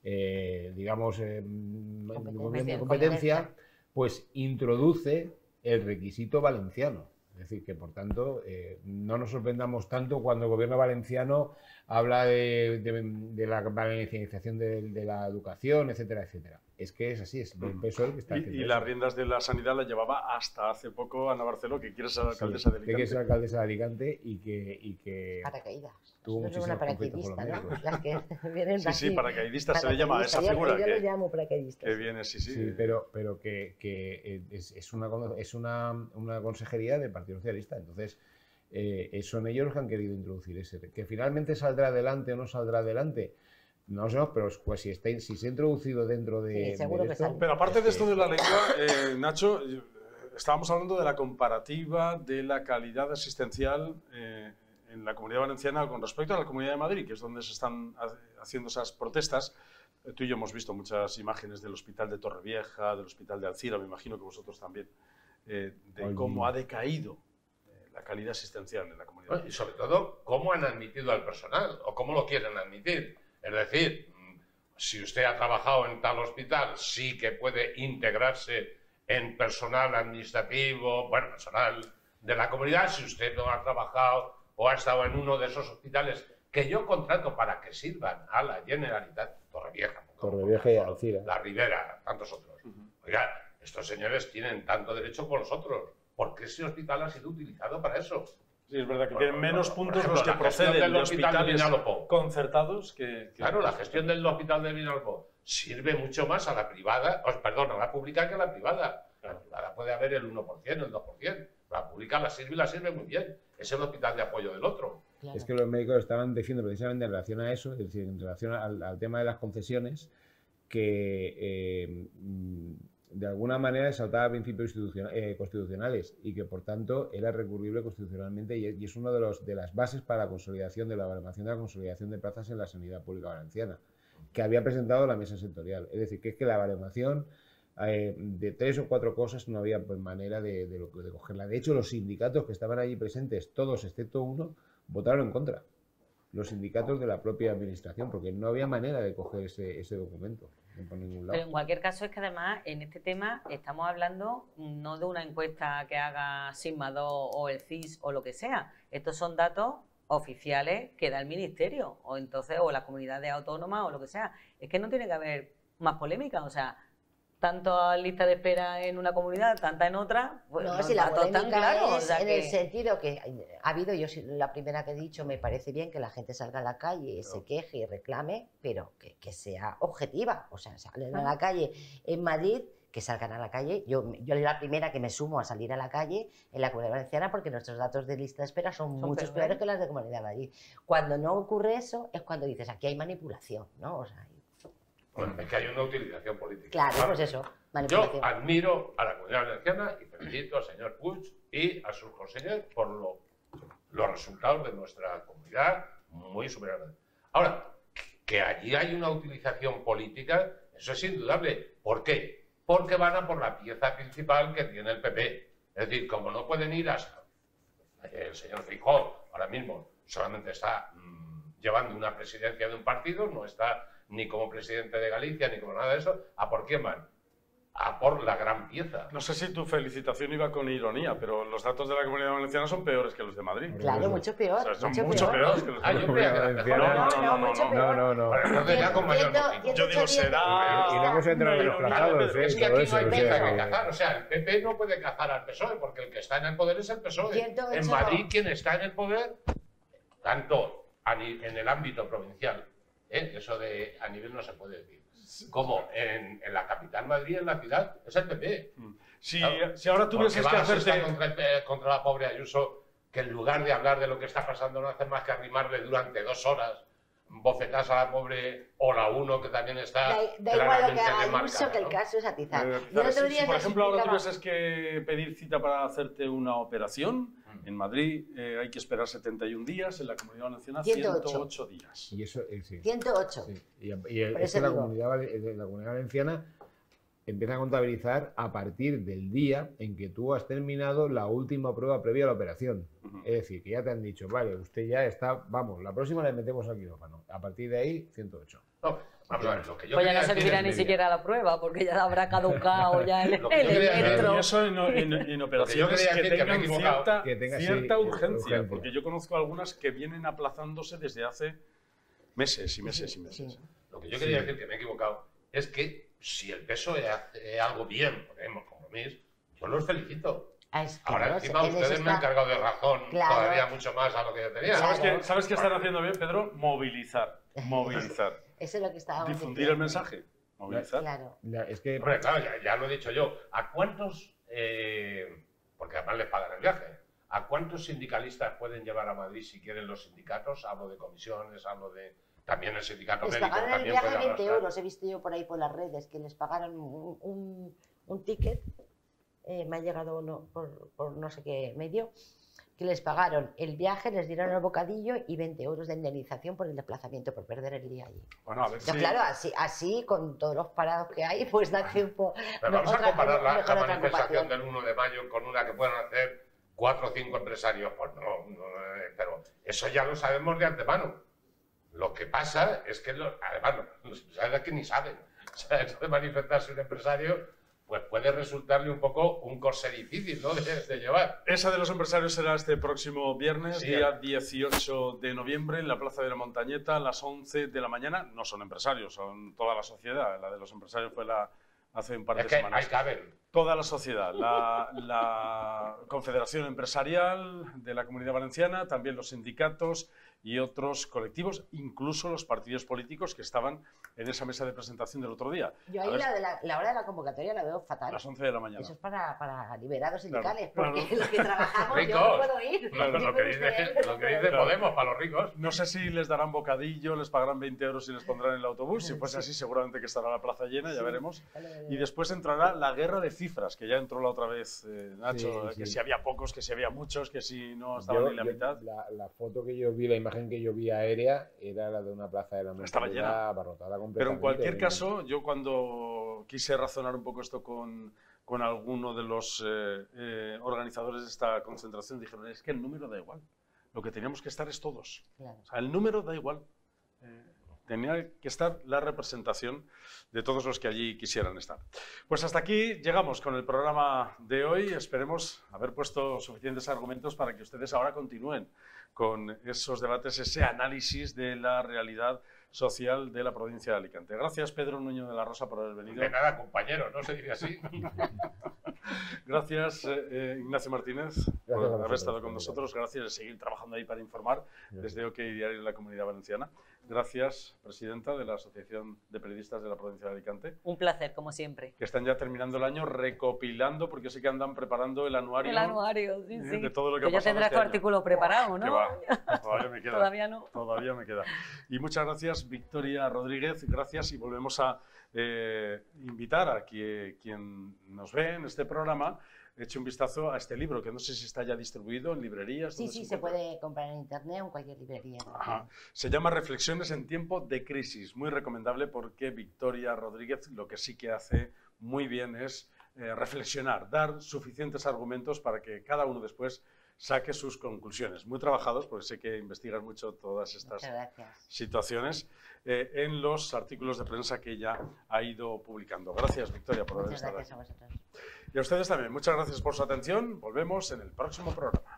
eh, digamos, eh, competencia, competencia, pues introduce el requisito valenciano. Es decir, que por tanto eh, no nos sorprendamos tanto cuando el gobierno valenciano habla de, de, de la valencianización de, de la educación, etcétera, etcétera. Es que es así, es el P S O E el que está haciendo Y, y eso. las riendas de la sanidad la llevaba hasta hace poco Ana Barceló, que quiere ser alcaldesa Sí, de Alicante. que quiere ser alcaldesa de Alicante y que... Y que paracaidistas. tuvo No es muchísimos una conflictos con los paracaidista, ¿no? médicos. Las que vienen Sí, sí, aquí. paracaidista se le llama a esa Paracaidista, figura Yo, yo que- los llamo paracaidistas. Que viene, sí, sí. Sí, pero, pero que, que es, es, una, es una, una consejería del Partido Socialista. Entonces, eh, son ellos los que han querido introducir ese. Que finalmente saldrá adelante o no saldrá adelante, no lo sabemos, pero pues, si, está, si se ha introducido dentro de, Sí, seguro de que esto... sale. Pero aparte es de esto que- de la lengua, eh, Nacho, yo- estábamos hablando de la comparativa de la calidad asistencial eh, en la Comunidad Valenciana con respecto a la Comunidad de Madrid, que es donde se están ha- haciendo esas protestas. Eh, Tú y yo hemos visto muchas imágenes del hospital de Torrevieja, del hospital de Alcira, me imagino que vosotros también, eh, de Ay, cómo Dios. ha decaído eh, la calidad asistencial en la comunidad. Bueno, y sobre todo, cómo han admitido al personal o cómo lo quieren admitir. Es decir, mm, si usted ha trabajado en tal hospital, sí que puede integrarse en personal administrativo, bueno, personal de la comunidad. Si usted no ha trabajado o ha estado en uno de esos hospitales que yo contrato para que sirvan a la Generalitat, Torrevieja, Torrevieja y Alcira. La Ribera, tantos otros. Oiga, estos señores tienen tanto derecho como los otros. ¿Por qué ese hospital ha sido utilizado para eso? Sí, es verdad que Por- tienen por- menos por puntos ejemplo, los que la gestión proceden del de hospital de hospitales Vinalopó. concertados que... que- Claro, la gestión del hospital de Vinalopó sirve mucho más a la privada, os perdón, a la pública que a la privada. La privada puede haber el uno por ciento, el dos por ciento. La pública la sirve y la sirve muy bien. Es el hospital de apoyo del otro. Es que los médicos estaban diciendo precisamente en relación a eso, es decir, en relación al, al tema de las concesiones, que eh, mm, de alguna manera saltaba principios institucional- eh, constitucionales y que por tanto era recurrible constitucionalmente y es, y es una de, los, de las bases para la consolidación de la baremación de la consolidación de plazas en la sanidad pública valenciana, que había presentado la mesa sectorial. Es decir, que es que la baremación eh, de tres o cuatro cosas no había pues, manera de, de, de cogerla. De hecho, los sindicatos que estaban allí presentes, todos excepto uno, votaron en contra. Los sindicatos de la propia administración, porque no había manera de coger ese, ese documento por ningún lado. Pero en cualquier caso es que además en este tema estamos hablando no de una encuesta que haga Sigma dos o el C I S o lo que sea. Estos son datos oficiales que da el Ministerio o entonces o las comunidades autónomas o lo que sea. Es que no tiene que haber más polémica, o sea, tanto lista de espera en una comunidad, tanta en otra, pues No, los si la datos están polémica claros. o es sea en que- el sentido que ha habido, yo soy la primera que he dicho, me parece bien que la gente salga a la calle, se queje y reclame, pero que, que sea objetiva. O sea, salen a la calle en Madrid, que salgan a la calle. Yo, yo soy la primera que me sumo a salir a la calle en la Comunidad Valenciana porque nuestros datos de lista de espera son, Son muchos peores. peores que las de Comunidad de Madrid. Cuando no ocurre eso es cuando dices, aquí hay manipulación, ¿no? O sea, Bueno, es que hay una utilización política. claro, Vale. pues eso, Yo manipulación. admiro a la Comunidad Valenciana y felicito al señor Puig y a sus consejeros por lo- los resultados de nuestra comunidad muy superiores. Ahora, que allí hay una utilización política, eso es indudable. ¿Por qué? Porque van a por la pieza principal que tiene el P P. Es decir, como no pueden ir hasta... El señor Feijóo ahora mismo solamente está mm, llevando una presidencia de un partido, no está ni como presidente de Galicia, ni como nada de eso. ¿A por quién van? A por la gran pieza. No sé si tu felicitación iba con ironía, pero los datos de la Comunidad Valenciana son peores que los de Madrid. Claro, mucho peor. O sea, son mucho mucho peor. peores que los de Ah, yo Madrid. creía que era mejor. No, no, No, no, no, mucho no. peor. No, no, no. Bueno, entonces ya con mayor Ciento- motivo. Yo digo, será... Y luego se entran los plazados, Es ¿eh? que Todo aquí eso. no hay o pieza sea, que que- cazar. O sea, el P P no puede cazar al P S O E porque el que está en el poder es el P S O E. ciento ocho En Madrid, quien está en el poder, tanto a ni- en el ámbito provincial, ¿eh? Eso de a nivel no se puede decir, como en, en la capital Madrid, en la ciudad, es el P P. Si, Claro. si ahora tuvieses Porque que Valls está hacerte... contra, el P- contra la pobre Ayuso, que en lugar de hablar de lo que está pasando no hace más que arrimarle durante dos horas bofetas a la pobre Ola uno, que también está Da, da igual lo que claramente haga demarcada, Ayuso, que el ¿no? caso es atizar. Eh, Yo el claro, otro si- día si, por les ejemplo, ahora explicaba- tuvieses que pedir cita para hacerte una operación, en Madrid eh, hay que esperar setenta y un días, en la Comunidad Valenciana ciento ocho. ciento ocho días. Y eso, eh, sí. ciento ocho. Sí. Y, y Por es eso que la digo. comunidad, vale- la comunidad valenciana empieza a contabilizar a partir del día en que tú has terminado la última prueba previa a la operación. Uh-huh. Es decir, que ya te han dicho, vale, usted ya está, vamos, la próxima le metemos al quirófano. A partir de ahí, ciento ocho. No, vamos a ver, lo que yo pues ya no servirá ni siquiera la prueba, porque ya habrá caducado ya el, el electro. Y eso en, en, en operaciones que, que tengan que cierta, que tenga, cierta sí, urgencia, urgencia, porque yo conozco algunas que vienen aplazándose desde hace meses y meses y meses. Sí. Lo que yo quería sí. decir, que me he equivocado, es que si el P S O E hace algo bien, Podemos, Compromís, yo los felicito. Es que Ahora, encima, ustedes está... me han cargado de razón claro. todavía mucho más a lo que yo tenía. ¿Sabes, claro. qué, ¿Sabes qué están haciendo bien, Pedro? Movilizar. Movilizar. Eso es lo que estábamos Difundir diciendo. el mensaje. Movilizar. Claro. Es que... Hombre, claro, ya, ya lo he dicho yo. ¿A cuántos, eh, porque además les pagan el viaje, a cuántos sindicalistas pueden llevar a Madrid si quieren los sindicatos? Hablo de comisiones, hablo de... También el sindicato les médico pagaron también el viaje puede veinte euros, he visto yo por ahí por las redes, que les pagaron un, un, un ticket, eh, me ha llegado uno por, por no sé qué medio, que les pagaron el viaje, les dieron el bocadillo y veinte euros de indemnización por el desplazamiento, por perder el día allí. Bueno, a ver Pero si... claro, así, así, con todos los parados que hay, pues da tiempo... Pero vamos otra, a comparar la, la manifestación del uno de mayo con una que puedan hacer cuatro o cinco empresarios. Pues no, no, pero eso ya lo sabemos de antemano. Lo que pasa es que, los, además, los empresarios que ni saben. O sea, eso de manifestarse un empresario, pues puede resultarle un poco un corsé difícil, ¿no?, de, de llevar. Esa de los empresarios será este próximo viernes, sí, día dieciocho de noviembre, en la Plaza de la Montañeta, a las once de la mañana. No son empresarios, son toda la sociedad. La de los empresarios fue la hace un par es de que semanas. Ahí caben. Toda la sociedad, la, la Confederación Empresarial de la Comunidad Valenciana, también los sindicatos y otros colectivos, incluso los partidos políticos que estaban en esa mesa de presentación del otro día. Yo ahí la, de la, la hora de la convocatoria la veo fatal. A las once de la mañana. Eso es para, para liberados sindicales, claro, porque claro. los que trabajamos ricos. yo no puedo ir. Claro, lo que dice, lo que dice claro. Podemos para los ricos. No sé si les darán bocadillo, les pagarán veinte euros y les pondrán en el autobús. Si fuese así, seguramente que estará la plaza llena, ya sí. veremos. Y después entrará la guerra de cifras, que ya entró la otra vez, eh, Nacho, sí, que sí. si había pocos, que si había muchos, que si no estaban yo, ni la yo, mitad. La, la foto que yo vi, la imagen que yo vi aérea, era la de una plaza de la Montaña. Estaba llena. Abarrotada completamente. Pero en cualquier caso, yo cuando quise razonar un poco esto con, con alguno de los eh, eh, organizadores de esta concentración, dijeron, es que el número da igual. Lo que teníamos que estar es todos. Claro. O sea, el número da igual. Eh, tenía que estar la representación de todos los que allí quisieran estar. Pues hasta aquí llegamos con el programa de hoy. Esperemos haber puesto suficientes argumentos para que ustedes ahora continúen con esos debates, ese análisis de la realidad social de la provincia de Alicante. Gracias, Pedro Nuño de la Rosa, por haber venido. De nada, compañero, no se diría así. Gracias, eh, Ignacio Martínez, Gracias por haber vosotros, estado con nosotros. Gracias por seguir trabajando ahí para informar Gracias. Desde OK Diario de la Comunidad Valenciana. Gracias, presidenta de la Asociación de Periodistas de la provincia de Alicante. Un placer, como siempre. Que están ya terminando el año recopilando, porque sé que andan preparando el anuario. El anuario, sí, sí. De todo lo que, que ha ya tendrás este tu año. Artículo preparado, ¿no? Que va, todavía me queda. Todavía no. Todavía me queda. Y muchas gracias, Victoria Rodríguez. Gracias y volvemos a eh, invitar a que, quien nos ve en este programa eche un vistazo a este libro, que no sé si está ya distribuido en librerías. Sí, sí, se, se puede comprar en internet o en cualquier librería. Ajá. Se llama Reflexiones en tiempo de crisis. Muy recomendable porque Victoria Rodríguez lo que sí que hace muy bien es eh, reflexionar, dar suficientes argumentos para que cada uno después saque sus conclusiones. Muy trabajados, porque sé que investigan mucho todas estas situaciones eh, en los artículos de prensa que ella ha ido publicando. Gracias, Victoria, por haber Muchas estado gracias aquí. a vosotros. Y a ustedes también. Muchas gracias por su atención. Volvemos en el próximo programa.